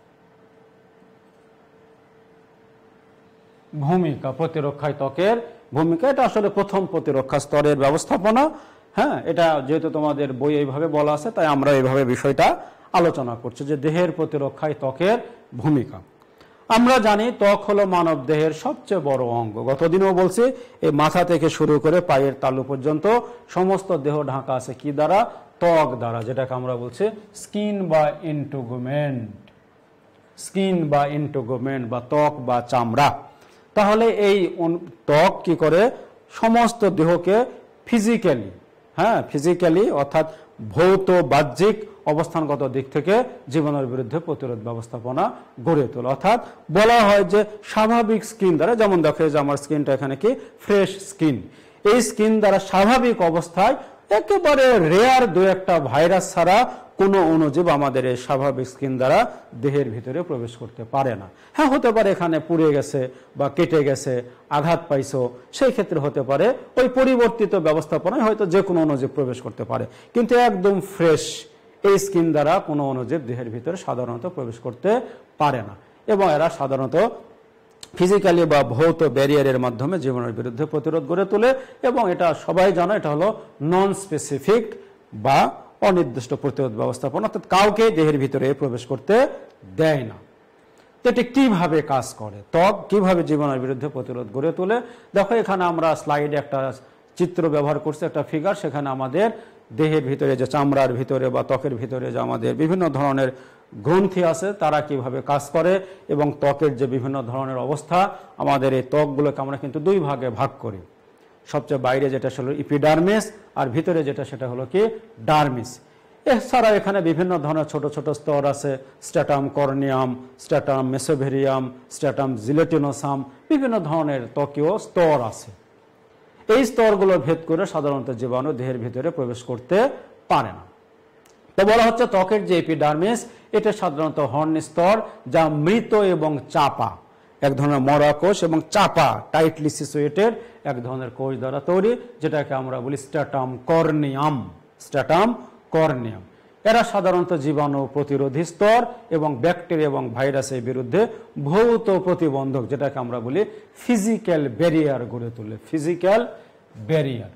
ভূমিকা, প্রতিরক্ষায় ত্বকের ভূমিকা, এটা আসলে প্রথম প্রতিরক্ষা স্তরের ব্যবস্থাপনা। হ্যাঁ, এটা যেহেতু তোমাদের বই এইভাবে বলা আছে, তাই আমরা এইভাবে বিষয়টা আলোচনা করছি যে দেহের প্রতিরক্ষায় ত্বকের ভূমিকা। আমরা জানি ত্বক হলো মানব দেহের সবচেয়ে বড় অঙ্গ। গতদিনও বলছি, এই মাথা থেকে শুরু করে পায়ের তালু পর্যন্ত সমস্ত দেহ ঢাকা আছে কি দ্বারা? ত্বক দ্বারা, যেটাকে আমরা বলছি স্কিন বা ইন্টুগুমেন্ট। স্কিন বা ইন্টুগুমেন্ট বা ত্বক বা চামড়া। তাহলে এই ত্বক কি করে? সমস্ত দেহকে ফিজিক্যালি, হ্যাঁ ফিজিক্যালি অর্থাৎ ভৌত বাহ্যিক অবস্থানগত দিক থেকে জীবাণুর বিরুদ্ধে প্রতিরোধ ব্যবস্থাপনা গড়ে তোলে। অর্থাৎ বলা হয় যে স্বাভাবিক স্কিন দ্বারা, যেমন দেখো যে আমার স্কিনটা এখানে কি ফ্রেশ স্কিন, এই স্কিন দ্বারা স্বাভাবিক অবস্থায় একেবারে রেয়ার দু একটা ভাইরাস ছাড়া কোনো অণুজীব আমাদের এই স্বাভাবিক স্কিন দ্বারা দেহের ভিতরে প্রবেশ করতে পারে না। হ্যাঁ, হতে পারে এখানে পুড়ে গেছে বা কেটে গেছে, আঘাত পাইছো, সেই ক্ষেত্রে হতে পারে ওই পরিবর্তিত ব্যবস্থাপনায় হয়তো যে কোনো অণুজীব প্রবেশ করতে পারে, কিন্তু একদম ফ্রেশ এই স্কিন দ্বারা কোনো অণুজীব দেহের ভিতরে সাধারণত প্রবেশ করতে পারে না। এবং এরা সাধারণত ফিজিক্যালি বা ভৌত ব্যারিয়ারের মাধ্যমে জীবাণুর বিরুদ্ধে প্রতিরোধ গড়ে তোলে। এবং এটা সবাই জানো, এটা হলো নন স্পেসিফিক বা অনির্দিষ্ট প্রতিরোধ ব্যবস্থাপনা, অর্থাৎ কাউকে দেহের ভিতরে প্রবেশ করতে দেয় না। তো এটি কিভাবে কাজ করে, ত্বক কিভাবে জীবাণুর বিরুদ্ধে প্রতিরোধ গড়ে তোলে। দেখো এখানে আমরা স্লাইডে একটা চিত্র ব্যবহার করছি, একটা ফিগার। সেখানে আমাদের দেহের ভিতরে যে চামড়ার ভিতরে বা ত্বকের ভিতরে যে আমাদের বিভিন্ন ধরনের গ্রন্থি আছে তারা কিভাবে কাজ করে, এবং ত্বকের যে বিভিন্ন ধরনের অবস্থা, আমাদের এই ত্বকগুলোকে আমরা কিন্তু দুই ভাগে ভাগ করি। সবচেয়ে বাইরে যেটা হলো ইপিডার্মিস, আর ভিতরে যেটা সেটা হলো কি ডার্মিস। এছাড়া এখানে বিভিন্ন ধরনের ছোট ছোট স্তর আছে, স্ট্যাটাম কর্নিয়াম, স্ট্যাটাম মেসোভেরিয়াম, স্ট্যাটাম জিলেটিনোসাম, বিভিন্ন ধরনের ত্বকীয় স্তর আছে। এই স্তরগুলো ভেদ করে সাধারণত জীবাণু দেহের ভিতরে প্রবেশ করতে পারে না। তো বলা হচ্ছে ত্বকের যে এপিডার্মিস, এটা সাধারণত হর্ন স্তর, যা মৃত এবং চাপা, এক ধরনের মরা কোষ এবং চাপা টাইটলি সিচুয়েটেড এক ধরনের কোষ দ্বারা তৈরি, যেটাকে আমরা বলি স্ট্যাটাম কর্নিয়াম। স্ট্যাটাম কর্নিয়াম এরা সাধারণত জীবাণু প্রতিরোধী স্তর এবং ব্যাকটেরিয়া এবং ভাইরাসের বিরুদ্ধে ভৌত প্রতিবন্ধক, যেটাকে আমরা বলি ফিজিক্যাল ব্যারিয়ার গড়ে তোলে। Physical barrier,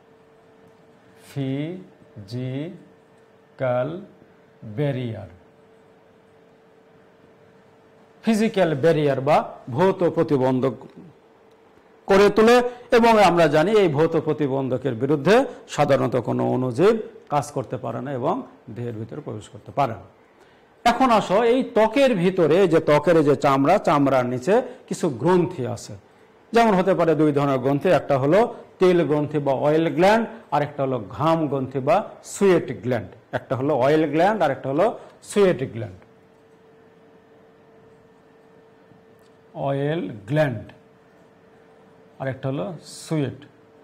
physical barrier, physical barrier বা ভৌত প্রতিবন্ধক করে তোলে। এবং আমরা জানি এই ভৌত প্রতিবন্ধকের বিরুদ্ধে সাধারণত কোনো অণুজীব কাজ করতে পারে না এবং দেহের ভিতরে প্রবেশ করতে পারে না। এখন আসো এই ত্বকের ভিতরে, যে ত্বকের যে চামড়া, চামড়ার নিচে কিছু গ্রন্থি আছে। যেমন হতে পারে দুই ধরনের গ্রন্থি, একটা হলো তেল গ্রন্থি বা অয়েল গ্ল্যান্ড, আর একটা হলো ঘাম গ্রন্থি বা সুয়েট গ্ল্যান্ড। একটা হলো অয়েল গ্ল্যান্ড আর একটা হলো সুয়েট গ্ল্যান্ড। অয়েল গ্ল্যান্ড আর একটা হলো সুয়েট,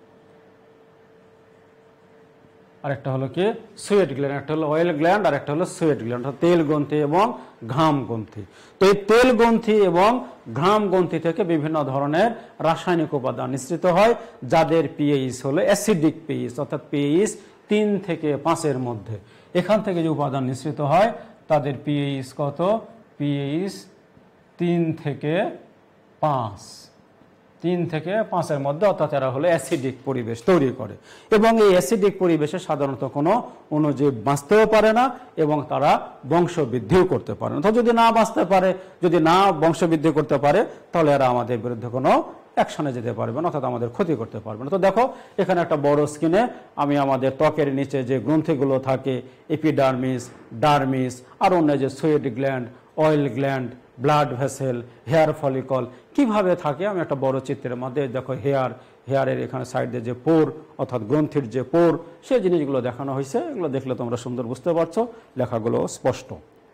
আর একটা হলো কি সুয়েট গ্ল্যান্ড। একটা হলো অয়েল গ্ল্যান্ড আর একটা হলো সুয়েট গ্ল্যান্ড, তেল গ্রন্থি এবং ঘাম গ্রন্থি। তো এই তেল গ্রন্থি এবং ঘাম গ্রন্থি থেকে বিভিন্ন ধরনের রাসায়নিক উপাদান নিঃসৃত হয়, যাদের পিএইচ হলো অ্যাসিডিক পিএইচ, অর্থাৎ পিএইচ তিন থেকে পাঁচের মধ্যে। এখান থেকে যে উপাদান নিঃসৃত হয় তাদের পিএইচ কত? পিএইচ তিন থেকে পাঁচ, তিন থেকে পাঁচের মধ্যে, অর্থাৎ এরা হলো অ্যাসিডিক পরিবেশ তৈরি করে। এবং এই অ্যাসিডিক পরিবেশে সাধারণত কোনো অণুজীব বাঁচতেও পারে না এবং তারা বংশবৃদ্ধিও করতে পারে না। তো যদি না বাঁচতে পারে, যদি না বংশবৃদ্ধি করতে পারে, তাহলে এরা আমাদের বিরুদ্ধে কোনো অ্যাকশনে যেতে পারবে না, অর্থাৎ আমাদের ক্ষতি করতে পারবে না। তো দেখো এখানে একটা বড় স্ক্রিনে আমি আমাদের ত্বকের নিচে যে গ্রন্থিগুলো থাকে, এপিডার্মিস, ডার্মিস, আর অন্য যে sweat gland, oil gland, blood vessel, hair follicle কিভাবে থাকে আমি একটা বড় চিত্রের মধ্যে, দেখো হেয়ার, হেয়ারের এখানে সাইডে যে পোর, অর্থাৎ গ্রন্থির যে পোর, সেই জিনিসগুলো দেখানো হয়েছে। এগুলো দেখলে তোমরা সুন্দর বুঝতে পারছো, লেখাগুলো স্পষ্ট।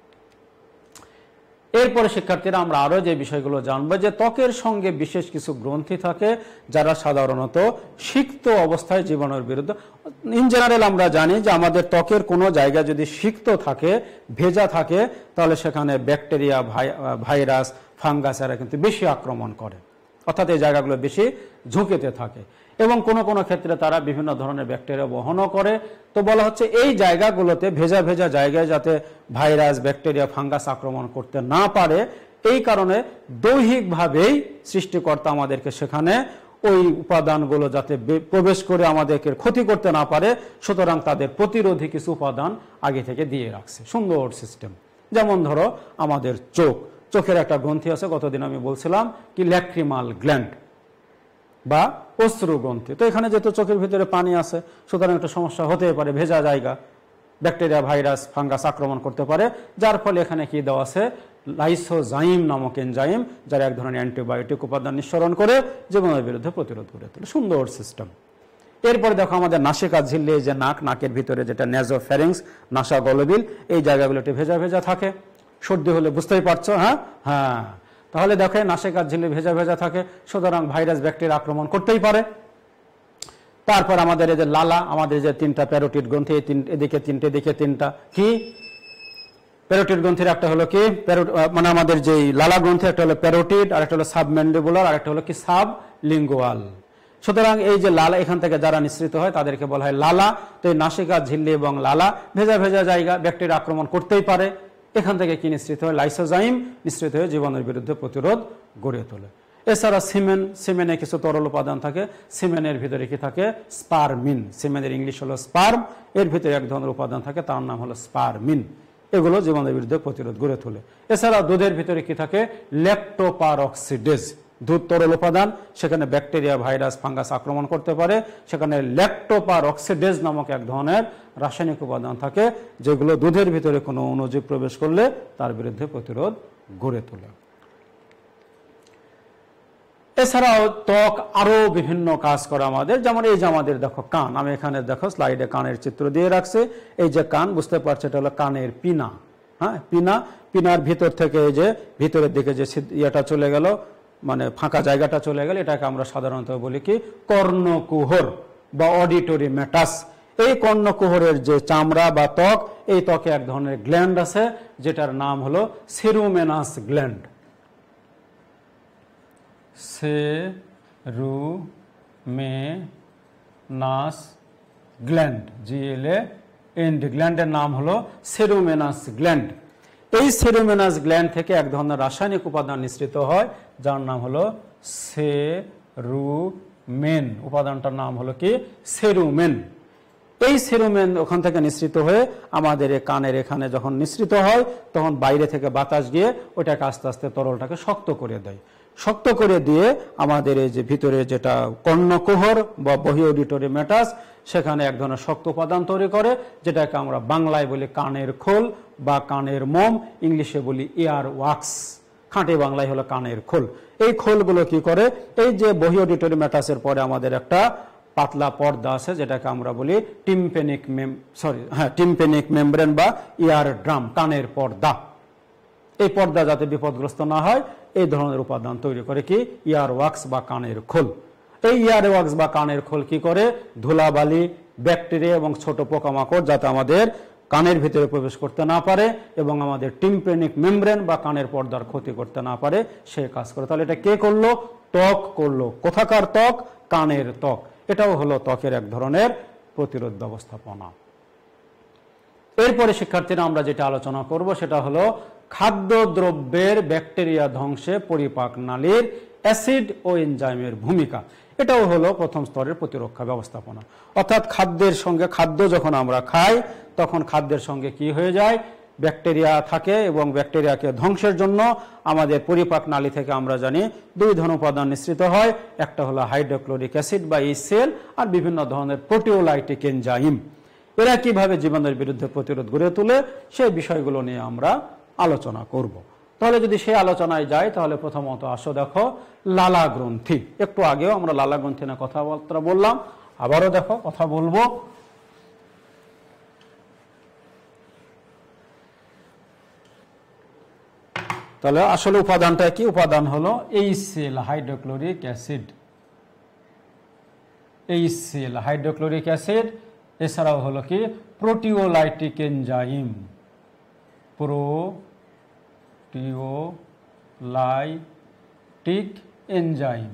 এরপরে শিক্ষার্থীরা আমরা আরো যে বিষয়গুলো জানবো, যে ত্বকের সঙ্গে বিশেষ কিছু গ্রন্থি থাকে যারা সাধারণত সিক্ত অবস্থায় জীবাণুর বিরুদ্ধে, ইন জেনারেল আমরা জানি যে আমাদের ত্বকের কোনো জায়গায় যদি সিক্ত থাকে, ভেজা থাকে, তাহলে সেখানে ব্যাকটেরিয়া, ভাইরাস, ফাঙ্গাস এরা কিন্তু বেশি আক্রমণ করে, অর্থাৎ এই জায়গাগুলো বেশি ঝুঁকিতে থাকে এবং কোনো কোনো ক্ষেত্রে তারা বিভিন্ন ধরনের ব্যাকটেরিয়া বহনও করে। তো বলা হচ্ছে এই জায়গাগুলোতে, ভেজা ভেজা জায়গায় যাতে ভাইরাস, ব্যাকটেরিয়া, ফাঙ্গাস আক্রমণ করতে না পারে, এই কারণে দৈহিকভাবেই সৃষ্টিকর্তা আমাদেরকে সেখানে ওই উপাদানগুলো যাতে প্রবেশ করে আমাদেরকে ক্ষতি করতে না পারে, সুতরাং তাদের প্রতিরোধী কিছু উপাদান আগে থেকে দিয়ে রাখছে। সুন্দর সিস্টেম। যেমন ধরো আমাদের চোখ, চোখের একটা গ্রন্থি আছে, গতদিন আমি বলছিলাম কি ল্যাক্রিমাল গ্ল্যান্ড বা অশ্রু গ্রন্থি। তো এখানে যেহেতু চোখের ভিতরে পানি আছে, সুতরাং একটা সমস্যা হতে পারে, ভেজা জায়গা, ব্যাকটেরিয়া, ভাইরাস, ফাঙ্গাস আক্রমণ করতে পারে, যার ফলে এখানে কি দেওয়া আছে? লাইসোজাইম নামক এনজাইম, যারা এক ধরনের অ্যান্টিবায়োটিক উপাদান নিঃসরণ করে জীবাণুর বিরুদ্ধে প্রতিরোধ করে তোলে। সুন্দর সিস্টেম। এরপরে দেখো আমাদের নাসিকা ঝিল্লি, যে নাক, নাকের ভিতরে যেটা নেজোফ্যারিংস, নাসা গলবিল, এই জায়গাগুলোতে ভেজা ভেজা থাকে। সর্দি হলে বুঝতেই পারছো, হ্যাঁ হ্যাঁ তাহলে দেখে নাসিকার ঝিল্লি ভেজা ভেজা থাকে, সুতরাং ভাইরাস, ব্যাকটেরিয়া আক্রমণ করতেই পারে। তারপর আমাদের এই যে লালা, আমাদের যে তিনটা প্যারোটিড গ্রন্থি, এদিকে তিনটে, এদিকে তিনটা, কি প্যারোটিড গ্রন্থির একটা হলো কি মানে আমাদের যে লালা গ্রন্থি, একটা হলো প্যারোটিড, আর একটা হলো সাবম্যান্ডিবুলার, আর একটা হলো কি সাব লিঙ্গুয়াল। সুতরাং এই যে লালা, এখান থেকে যারা নিঃসৃত হয় তাদেরকে বলা হয় লালা। তো এই নাসিকা ঝিল্লি এবং লালা ভেজা ভেজা জায়গা, ব্যাকটেরিয়া আক্রমণ করতেই পারে। এখান থেকে কি নিঃসৃত হয়? লাইসোজাইম নিঃসৃত হয়ে জীবাণুর বিরুদ্ধে প্রতিরোধ গড়ে তোলে। এছাড়া সিমেন, সিমেনে কিছু তরল উপাদান থাকে। সিমেনের ভিতরে কি থাকে? স্পারমিন। সিমেনের ইংলিশ হলো স্পার্ম, এর ভিতরে এক ধরনের উপাদান থাকে, তার নাম হলো স্পারমিন। এগুলো জীবাণুর বিরুদ্ধে প্রতিরোধ গড়ে তোলে। এছাড়া দুধের ভিতরে কি থাকে, ল্যাক্টোপারঅক্সিডেজ, দুধ তরল উপাদান, সেখানে ব্যাকটেরিয়া, ভাইরাস, ফাঙ্গাস আক্রমণ করতে পারে, সেখানে ল্যাক্টোপারঅক্সিডেজ নামক এক ধরনের রাসায়নিক উপাদান থাকে যেগুলো দুধের ভিতরে কোনো অণুজীব প্রবেশ করলে তার বিরুদ্ধে প্রতিরোধ গড়ে তোলে। এছাড়াও ত্বক আরো বিভিন্ন কাজ করে আমাদের, যেমন এই যে আমাদের দেখো কান, আমি এখানে দেখো স্লাইডে কানের চিত্র দিয়ে রাখছে। এই যে কান, বুঝতে পারছো এটা হলো কানের পিনা। হ্যাঁ, পিনা, পিনার ভিতর থেকে এই যে ভিতরের দিকে যে ইয়েটা চলে গেল, মানে ফাঁকা জায়গাটা চলে গেল, এটাকে আমরা সাধারণত বলি কি কর্ণকুহর বা অডিটরি ম্যাটাস। এই কর্ণকুহরের যে চামড়া বা ত্বক, এই ত্বকে এক ধরনের গ্ল্যান্ড আছে যেটার নাম হলো ceruminous gland. Ceruminous gland, G L A N D, গ্ল্যান্ডের নাম হলো সেরুমেনাস গ্ল্যান্ড। এই সেরুমেনাস গ্ল্যান্ড থেকে এক ধরনের রাসায়নিক উপাদান নিঃসৃত হয় যার নাম হলো সেরুমেন। উপাদানটার নাম হলো কি সেরুমেন। এই সেরুমেন ওখান থেকে নিঃসৃত হয়ে আমাদের কানের এখানে যখন নিঃসৃত হয় তখন বাইরে থেকে বাতাস গিয়ে ওটাকে আস্তে আস্তে তরলটাকে শক্ত করে দেয়। শক্ত করে দিয়ে আমাদের এই যে ভিতরে যেটা কর্ণকুহর বা বহি অডিটরি ম্যাটাস, সেখানে এক ধরনের শক্ত উপাদান তৈরি করে যেটাকে আমরা বাংলায় বলি কানের খোল বা কানের মোম, ইংলিশে বলি ইয়ার ওয়াক্স, খাঁটি বাংলায় হলো কানের খোল। এই খোলগুলো কি করে, এই যে বহি অডিটরি ম্যাটাসের পরে আমাদের একটা পাতলা পর্দা আছে যেটাকে আমরা বলি টিম্পেনিক মেম সরি হ্যাঁ টিম্পেনিক মেমব্রেন বা ইয়ার ড্রাম, কানের পর্দা। এই পর্দা যাতে বিপদগ্রস্ত না হয় এই ধরনের উপাদান তৈরি করে কি ইয়ার ওয়াক্স বা কানের খোল। এই ইয়ার ওয়াক্স বা কানের খোল কি করে, ধুলাবালি, ব্যাকটেরিয়া এবং ছোট পোকামাকড় যাতে আমাদের কানের ভিতরে প্রবেশ করতে না পারে এবং আমাদের টিম্পেনিক মেমব্রেন বা কানের পর্দার ক্ষতি করতে না পারে সে কাজ করে। তাহলে এটা কে করলো, ত্বক করলো। কোথাকার ত্বক, কানের ত্বক। এটাও হলো ত্বকের এক ধরনের প্রতিরোধ ব্যবস্থাপনা। এরপরে শিক্ষার্থীরা আমরা যেটা আলোচনা করব সেটা হলো খাদ্যদ্রব্যের ব্যাকটেরিয়া ধ্বংসে পরিপাক নালীর অ্যাসিড ও এনজাইমের ভূমিকা। এটাও হলো প্রথম স্তরের প্রতিরক্ষা ব্যবস্থাপনা। অর্থাৎ খাদ্যের সঙ্গে, খাদ্য যখন আমরা খাই তখন খাদ্যের সঙ্গে কি হয়ে যায়, ব্যাকটেরিয়া থাকে এবং ব্যাকটেরিয়াকে ধ্বংসের জন্য আমাদের পরিপাক নালী থেকে আমরা জানি দুই ধরনের উপাদান নিঃসৃত হয়। একটা হলো হাইড্রোক্লোরিক অ্যাসিড বা ইসিএল, আর বিভিন্ন ধরনের প্রোটিওলাইটিক এনজাইম। এরা কিভাবে জীবাণুর বিরুদ্ধে প্রতিরোধ গড়ে তোলে সেই বিষয়গুলো নিয়ে আমরা আলোচনা করব। তাহলে যদি সেই আলোচনায় যাই তাহলে প্রথমত আসো দেখো লালা গ্রন্থি। একটু আগেও আমরা লালা গ্রন্থি নিয়ে কথাবার্তা বললাম, আবারও দেখো কথা বলবো। তাহলে আসলে উপাদানটা কি, উপাদান হলো HCL, hydrochloric acid. HCL, hydrochloric acid. এছাড়াও হলো কি proteolytic enzyme, proteolytic enzyme.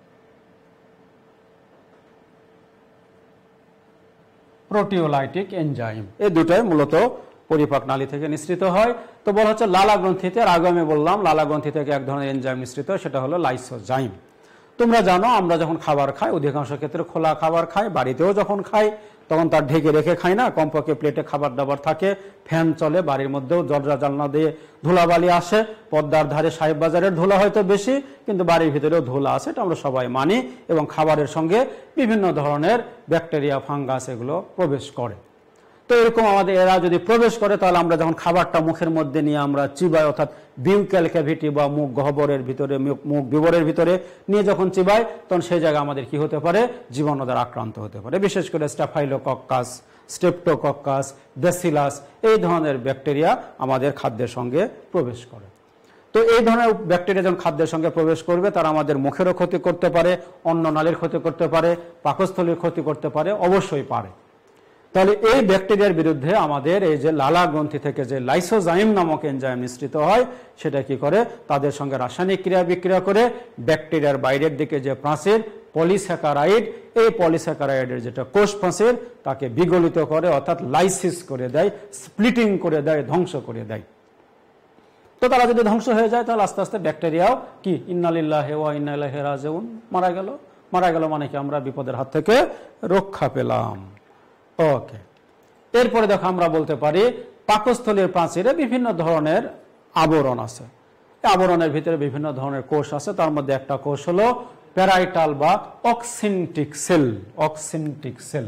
Proteolytic enzyme এই দুটাই মূলত পরিপাক নালী থেকে নিঃসৃত হয়। তো বলা হচ্ছে লালা গ্রন্থিতে, আর আগে আমি বললাম লালা গ্রন্থি থেকে এক ধরনের এনজাইম নিঃসৃত হয়, সেটা হলো লাইসোজাইম। তোমরা জানো আমরা যখন খাবার খাই অধিকাংশ ক্ষেত্রে খোলা খাবার খাই, বাড়িতেও যখন খাই তখন তার ঢেকে রেখে খাই না, কমপক্ষে প্লেটে খাবার দাবার থাকে, ফ্যান চলে, বাড়ির মধ্যেও দরজা জানলা দিয়ে ধুলাবালি আসে, পদ্মার ধারে সাহেব বাজারের ধুলা হয়তো বেশি কিন্তু বাড়ির ভিতরেও ধুলা আছে, এটা আমরা সবাই মানি। এবং খাবারের সঙ্গে বিভিন্ন ধরনের ব্যাকটেরিয়া, ফাঙ্গাস এগুলো প্রবেশ করে। তো এরকম আমাদের এরা যদি প্রবেশ করে তাহলে আমরা যখন খাবারটা মুখের মধ্যে নিয়ে আমরা চিবাই, অর্থাৎ বিউক্যাল ক্যাভিটি বা মুখ গহ্বরের ভিতরে, মুখ বিবরের ভিতরে নিয়ে যখন চিবাই তখন সেই জায়গায় আমাদের কি হতে পারে, জীবাণু দ্বারা আক্রান্ত হতে পারে। বিশেষ করে স্টাফাইলোকক্কাস, স্ট্রেপ্টোকক্কাস, ব্যাসিলাস এই ধরনের ব্যাকটেরিয়া আমাদের খাদ্যের সঙ্গে প্রবেশ করে। তো এই ধরনের ব্যাকটেরিয়া যখন খাদ্যের সঙ্গে প্রবেশ করবে তারা আমাদের মুখেরও ক্ষতি করতে পারে, অন্ন নালীর ক্ষতি করতে পারে, পাকস্থলীর ক্ষতি করতে পারে, অবশ্যই পারে। তাহলে এই ব্যাকটেরিয়ার বিরুদ্ধে আমাদের এই যে লালা গ্রন্থি থেকে যে লাইসোজাইম নামক এনজাইম নিঃসৃত হয় সেটা কি করে, তাদের সঙ্গে রাসায়নিক ক্রিয়া বিক্রিয়া করে ব্যাকটেরিয়ার বাইরের দিকে যে প্রাচীর পলিস্যাকারাইড, এই পলিস্যাকারাইডের যেটা কোষ প্রাচীর তাকে বিগলিত করে, অর্থাৎ লাইসিস করে দেয়, স্প্লিটিং করে দেয়, ধ্বংস করে দেয়। তো তারা যদি ধ্বংস হয়ে যায় তাহলে আস্তে আস্তে ব্যাকটেরিয়াও কি ইন্না লিল্লাহি ওয়া ইন্না ইলাইহি রাজিউন, মারা গেল। মারা গেল মানে কি আমরা বিপদের হাত থেকে রক্ষা পেলাম। ওকে, এরপরে দেখো আমরা বলতে পারি পাকস্থলীর প্রাচীরে বিভিন্ন ধরনের আবরণ আছে। আবরণের ভিতরে বিভিন্ন ধরনের কোষ আছে, তার মধ্যে একটা কোষ হলো প্যারাইটাল বা oxyntic cell. Oxyntic cell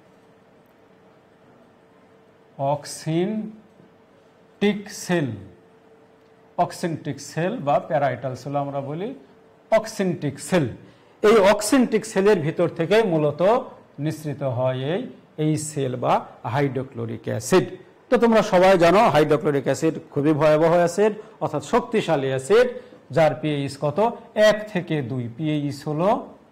oxyntic cell oxyntic cell বা প্যারাইটাল সেল আমরা বলি অক্সিনটিক সেল। এই অক্সিনটিক সেলের ভিতর থেকে মূলত নিঃসৃত হয় এই এই সেল বা হাইড্রোক্লোরিক অ্যাসিড। তো তোমরা সবাই জানো হাইড্রোক্লোরিক অ্যাসিড খুবই ভয়াবহ অ্যাসিড, অর্থাৎ শক্তিশালী অ্যাসিড, যার পিএইচ কত এক থেকে দুই। পিএইচ হলো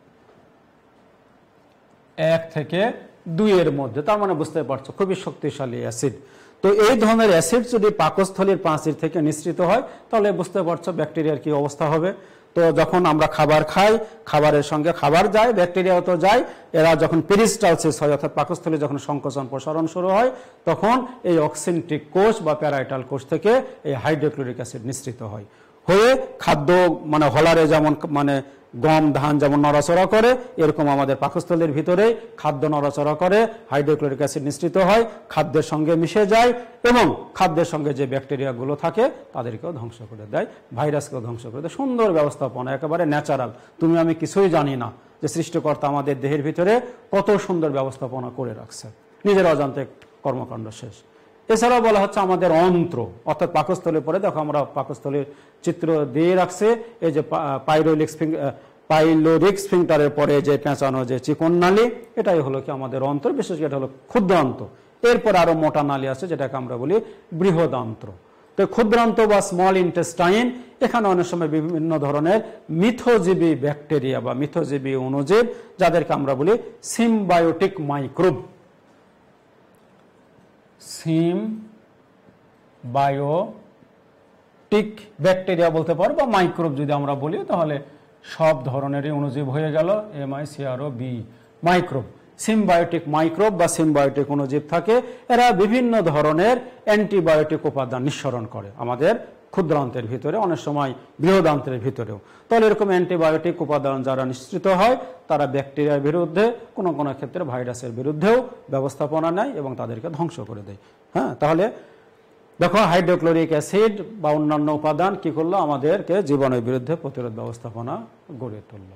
এক থেকে দুই এর মধ্যে, তার মানে বুঝতে পারছো খুবই শক্তিশালী অ্যাসিড। তো এই ধরনের অ্যাসিড যদি পাকস্থলীর প্রাচীর থেকে নিঃসৃত হয় তাহলে বুঝতে পারছো ব্যাকটেরিয়ার কি অবস্থা হবে। তো যখন আমরা খাবার খাই, খাবারের সঙ্গে খাবার যায়, ব্যাকটেরিয়াও তো যায়, এরা যখন পেরিস্টালসিস হয় অর্থাৎ পাকস্থলী যখন সংকোচন প্রসারণ শুরু হয় তখন এই অক্সিনটিক কোষ বা প্যারাইটাল কোষ থেকে এই হাইড্রোক্লোরিক অ্যাসিড নিঃসৃত হয়, হয়ে খাদ্য মানে হলারে যেমন মানে গম ধান যেমন নড়াচড়া করে এরকম আমাদের পাকস্থলীর ভিতরে খাদ্য নড়াচড়া করে, হাইড্রোক্লোরিক অ্যাসিড নিঃসৃত হয়, খাদ্যের সঙ্গে মিশে যায় এবং খাদ্যের সঙ্গে যে ব্যাকটেরিয়াগুলো থাকে তাদেরকেও ধ্বংস করে দেয়, ভাইরাসকেও ধ্বংস করে দেয়। সুন্দর ব্যবস্থাপনা, একেবারে ন্যাচারাল। তুমি আমি কিছুই জানি না যে সৃষ্টিকর্তা আমাদের দেহের ভিতরে কত সুন্দর ব্যবস্থাপনা করে রাখছে, নিজের অজান্তে কর্মকাণ্ড শেষ। এছাড়াও বলা হচ্ছে আমাদের অন্ত্র, অর্থাৎ পাকস্থলীর পরে দেখো আমরা পাকস্থলীর চিত্র দিয়ে রাখছে, এই যে পাইলোরিক পাইলোরিক স্ফিংটারের পরে যে পেঁচানো যে চিকন নালী, এটাই হলো কি আমাদের অন্ত্র, বিশেষ করে এটা হলো ক্ষুদ্রান্ত। এরপর আরো মোটা নালী আছে যেটাকে আমরা বলি বৃহদান্ত্র। তো ক্ষুদ্রান্ত বা স্মল ইন্টেস্টাইন, এখানে অনেক সময় বিভিন্ন ধরনের মিথজীবী ব্যাকটেরিয়া বা মিথজীবী অণুজীব যাদেরকে আমরা বলি সিমবায়োটিক মাইক্রোব। সিমবায়োটিক ব্যাকটেরিয়া বলতে পারো বা মাইক্রোব যদি আমরা বলি, তাহলে সব ধরনেরই অণুজীব হয়ে গেল, M I C R O B, microbe. Symbiotic microbe বা সিমবায়োটিক অণুজীব থাকে, এরা বিভিন্ন ধরনের অ্যান্টিবায়োটিক উপাদান নিঃসরণ করে আমাদের ক্ষুদ্রান্তের ভিতরে, অনেক সময় বৃহদান্ত্রের ভিতরেও। তাহলে এরকম অ্যান্টিবায়োটিক উপাদান যারা নিঃসৃত হয় তারা ব্যাকটেরিয়ার বিরুদ্ধে, কোনো কোনো ক্ষেত্রে ভাইরাসের বিরুদ্ধেও ব্যবস্থাপনা নেয় এবং তাদেরকে ধ্বংস করে দেয়। হ্যাঁ, তাহলে দেখো হাইড্রোক্লোরিক অ্যাসিড বা অন্যান্য উপাদান কি করলো, আমাদেরকে জীবাণুর বিরুদ্ধে প্রতিরোধ ব্যবস্থাপনা গড়ে তুললো।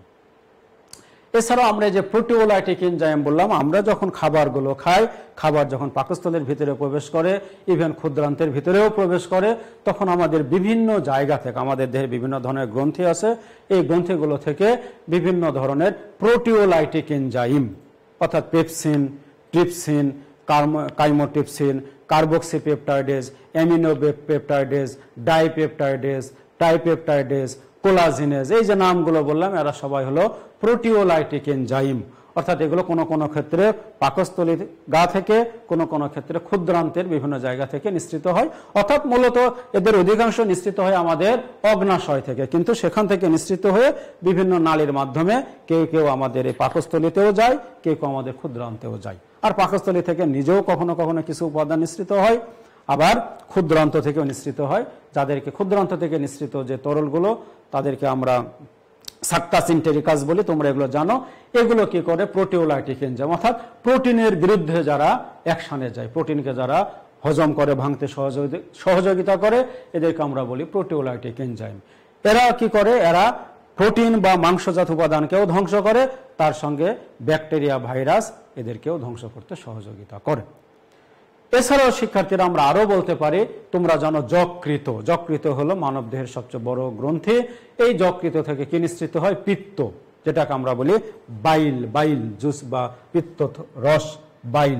এছাড়াও আমরা যে প্রোটিওলাইটিক এনজাইম বললাম, আমরা যখন খাবারগুলো খাই, খাবার যখন পাকস্থলীর ভিতরে প্রবেশ করে, ইভেন ক্ষুদ্রান্তের ভিতরেও প্রবেশ করে, তখন আমাদের বিভিন্ন জায়গা থেকে, আমাদের দেহে বিভিন্ন ধরনের গ্রন্থি আছে, এই গ্রন্থিগুলো থেকে বিভিন্ন ধরনের প্রোটিওলাইটিক এনজাইম অর্থাৎ pepsin, trypsin, chymotrypsin, carboxypeptidase, aminopeptidase, dipeptidase, tripeptidase, collagenase, এই যে নামগুলো বললাম এরা সবাই হলো প্রোটিওলাইটিক এনজাইম। অর্থাৎ এগুলো কোনো কোনো ক্ষেত্রে পাকস্থলীর গা থেকে, কোনো কোনো ক্ষেত্রে ক্ষুদ্রান্তের বিভিন্ন জায়গা থেকে নিঃসৃত হয়, অর্থাৎ মূলত এদের অধিকাংশ নিঃসৃত হয় আমাদের অগ্নাশয় থেকে, কিন্তু সেখান থেকে নিঃসৃত হয়ে বিভিন্ন নালীর মাধ্যমে কেউ কেউ আমাদের এই পাকস্থলীতেও যায়, কেউ কেউ আমাদের ক্ষুদ্রান্তেও যায়। আর পাকস্থলী থেকে নিজেও কখনো কখনো কিছু উপাদান নিঃসৃত হয়, আবার ক্ষুদ্রান্ত থেকেও নিঃসৃত হয়। যাদেরকে ক্ষুদ্রান্ত থেকে নিঃসৃত যে তরলগুলো তাদেরকে আমরা সাক্তাসিনটেরিকাস বলি, তোমরা এগুলো জানো। এগুলো কি করে, প্রোটিওলাইটিক এনজাইম, অর্থাৎ প্রোটিনের বিরুদ্ধে যারা অ্যাকশনে যায়, প্রোটিনকে যারা হজম করে ভাঙতে সহযোগিতা করে, এদেরকে আমরা বলি প্রোটিওলাইটিক এনজাইম। এরা কি করে, এরা প্রোটিন বা মাংসজাত উপাদানকেও ধ্বংস করে, তার সঙ্গে ব্যাকটেরিয়া, ভাইরাস এদেরকেও ধ্বংস করতে সহযোগিতা করে। এছাড়াও শিক্ষার্থীরা আমরা আরো বলতে পারি, তোমরা জানো যকৃত। যকৃত হলো মানব দেহের সবচেয়ে বড় গ্রন্থি। এই যকৃত থেকে কি নিঃসৃত হয়, পিত্ত, যেটাকে আমরা বলি বাইল, বাইল জুস বা পিত্ত রস, বাইল,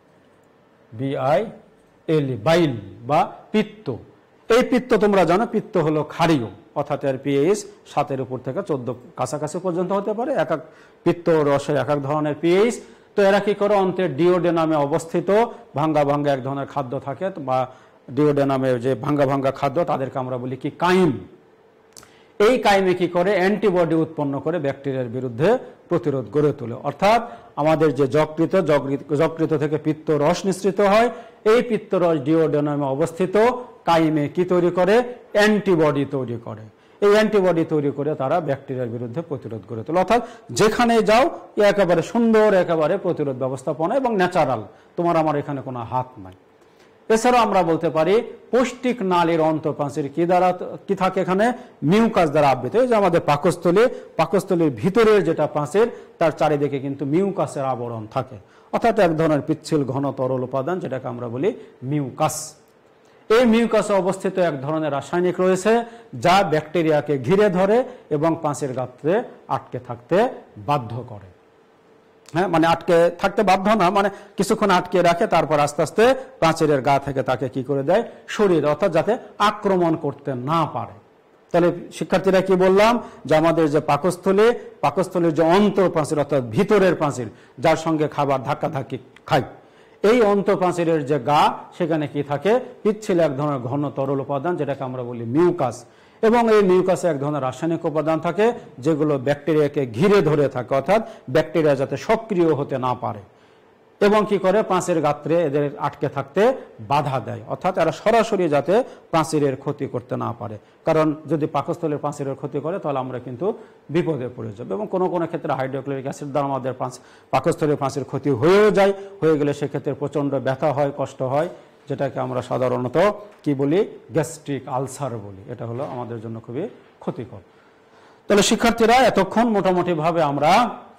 বি আই এল, বাইল বা পিত্ত। এই পিত্ত তোমরা জানো, পিত্ত হলো ক্ষারীয়, অর্থাৎ এর পিএইচ সাতের উপর থেকে চোদ্দ কাছাকাছি পর্যন্ত হতে পারে। এক এক পিত্ত রসের এক এক ধরনের পিএইচ। তো এরা কি করে, অন্ত্রের ডিওডেনামে অবস্থিত ভাঙ্গা ভাঙ্গা এক ধরনের খাদ্য থাকে বা ডিওডেনামে যে ভাঙ্গা ভাঙ্গা খাদ্য, তাদেরকে আমরা বলি কি কাইম। এই কাইমে কি করে, অ্যান্টিবডি উৎপন্ন করে ব্যাকটেরিয়ার বিরুদ্ধে প্রতিরোধ গড়ে তোলে। অর্থাৎ আমাদের যে যকৃত, যকৃত থেকে পিত্ত রস নিঃসৃত হয়, এই পিত্ত রস ডিওডেনামে অবস্থিত কাইমে কি তৈরি করে, অ্যান্টিবডি তৈরি করে। এই অ্যান্টিবডি তৈরি করে তারা ব্যাকটেরিয়ার বিরুদ্ধে প্রতিরোধ গড়ে তোলে। অর্থাৎ যেখানে যাও একেবারে সুন্দর, একেবারে প্রতিরোধ ব্যবস্থাপনা এবং ন্যাচারাল, তোমার আমার এখানে কোনো হাত নাই। এছাড়াও আমরা বলতে পারি পৌষ্টিক নালীর অন্তঃপ্রাচীর কি দ্বারা কি থাকে, এখানে মিউকাস দ্বারা আবৃত। এই যে আমাদের পাকস্থলী, পাকস্থলীর ভিতরের যেটা প্রাচীর তার চারিদিকে কিন্তু মিউকাসের আবরণ থাকে, অর্থাৎ এক ধরনের পিচ্ছিল ঘন তরল উপাদান যেটাকে আমরা বলি মিউকাস। এই মিউকাসে অবস্থিত এক ধরনের রাসায়নিক রয়েছে যা ব্যাকটেরিয়াকে ঘিরে ধরে এবং পাঁচের গাত্রে আটকে থাকতে বাধ্য করে। হ্যাঁ, মানে আটকে থাকতে বাধ্য না, মানে কিছুক্ষণ আটকে রাখে, তারপর আস্তে আস্তে প্রাচীরের গা থেকে তাকে কি করে দেয়, সরিয়ে দেয়, অর্থাৎ যাতে আক্রমণ করতে না পারে। তাহলে শিক্ষার্থীরা কি বললাম, যে আমাদের যে পাকস্থলী, পাকস্থলীর যে অন্তর প্রাচীর অর্থাৎ ভিতরের প্রাচীর যার সঙ্গে খাবার ধাক্কা ধাক্কি খায়, এই অন্তঃপ্রাচীরের যে গা সেখানে কি থাকে, পিচ্ছিল এক ধরনের ঘন তরল উপাদান যেটাকে আমরা বলি মিউকাস, এবং এই মিউকাসে এক ধরনের রাসায়নিক উপাদান থাকে যেগুলো ব্যাকটেরিয়াকে ঘিরে ধরে থাকে, অর্থাৎ ব্যাকটেরিয়া যাতে সক্রিয় হতে না পারে এবং কি করে পাঁচের গাত্রে এদের আটকে থাকতে বাধা দেয়, অর্থাৎ এরা সরাসরি যাতে প্রাচীরের ক্ষতি করতে না পারে। কারণ যদি পাকস্থলীর প্রাচীরের ক্ষতি করে তাহলে আমরা কিন্তু বিপদে পড়ে যাব, এবং কোনো কোনো ক্ষেত্রে হাইড্রোক্লোরিক অ্যাসিড দ্বারা আমাদের পাকস্থলীর প্রাচীর ক্ষতি হয়েও যায়, হয়ে গেলে সেক্ষেত্রে প্রচণ্ড ব্যথা হয়, কষ্ট হয়, যেটাকে আমরা সাধারণত কি বলি, গ্যাস্ট্রিক আলসার বলি। এটা হলো আমাদের জন্য খুবই ক্ষতিকর। তাহলে শিক্ষার্থীরা এতক্ষণ মোটামুটিভাবে আমরা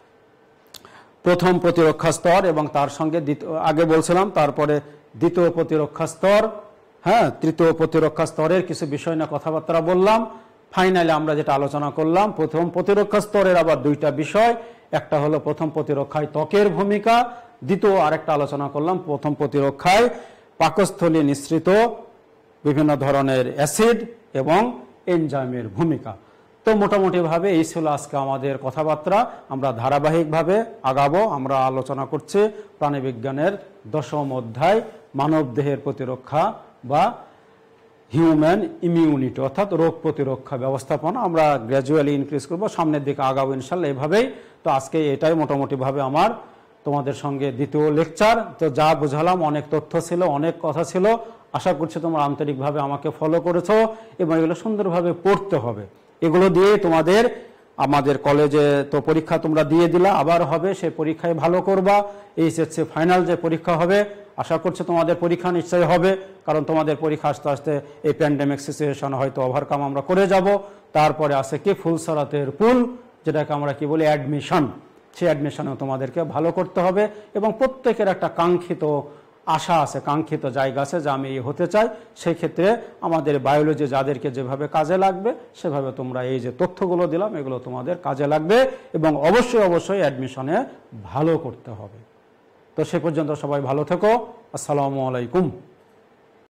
প্রথম প্রতিরক্ষা স্তর এবং তার সঙ্গে আগে বলছিলাম, তারপরে দ্বিতীয় প্রতিরক্ষা স্তর, হ্যাঁ তৃতীয় প্রতিরক্ষা স্তরের কিছু বিষয় নিয়ে কথাবার্তা বললাম। ফাইনালি আমরা যেটা আলোচনা করলাম, প্রথম প্রতিরক্ষা স্তরের আবার দুইটা বিষয়, একটা হলো প্রথম প্রতিরক্ষায় ত্বকের ভূমিকা, দ্বিতীয় আরেকটা আলোচনা করলাম প্রথম প্রতিরক্ষায় পাকস্থলী নিঃসৃত বিভিন্ন ধরনের অ্যাসিড এবং এনজাইমের ভূমিকা। তো মোটামুটিভাবে এই ছিল আজকে আমাদের কথাবার্তা। আমরা ধারাবাহিকভাবে আগাবো। আমরা আলোচনা করছি প্রাণীবিজ্ঞানের দশম অধ্যায় মানব দেহের প্রতিরক্ষা বা হিউম্যান ইমিউনিটি, অর্থাৎ রোগ প্রতিরক্ষা ব্যবস্থাপনা। আমরা গ্র্যাজুয়ালি ইনক্রিজ করবো, সামনের দিকে আগাবো ইনশাল্লাহ এভাবেই। তো আজকে এটাই মোটামুটিভাবে আমার তোমাদের সঙ্গে দ্বিতীয় লেকচার। তো যা বুঝালাম অনেক তথ্য ছিল, অনেক কথা ছিল, আশা করছি তোমরা আন্তরিকভাবে আমাকে ফলো করেছো এবং এগুলো সুন্দরভাবে পড়তে হবে। এগুলো দিয়ে তোমাদের আমাদের কলেজে তো পরীক্ষা তোমরা দিয়ে দিলা, আবার হবে, সেই পরীক্ষায় ভালো করবা। এইচএসসি ফাইনাল যে পরীক্ষা হবে, আশা করছি তোমাদের পরীক্ষা নিশ্চয়ই হবে, কারণ তোমাদের পরীক্ষা আস্তে আস্তে এই প্যান্ডেমিক সিচুয়েশন হয়তো ওভারকাম আমরা করে যাব। তারপরে আছে কি ফুলসরাতের পুল, যেটাকে আমরা কি বলি অ্যাডমিশন, সেই অ্যাডমিশনেও তোমাদেরকে ভালো করতে হবে এবং প্রত্যেকের একটা কাঙ্ক্ষিত আশা আছে, কাঙ্ক্ষিত জায়গা আছে যে আমি হতে চাই। সেই ক্ষেত্রে আমাদের বায়োলজি যাদেরকে যেভাবে কাজে লাগবে সেভাবে তোমরা এই যে তথ্যগুলো দিলাম এগুলো তোমাদের কাজে লাগবে এবং অবশ্যই অবশ্যই অ্যাডমিশনে ভালো করতে হবে। তো সে পর্যন্ত সবাই ভালো থেকো। আসসালামু আলাইকুম।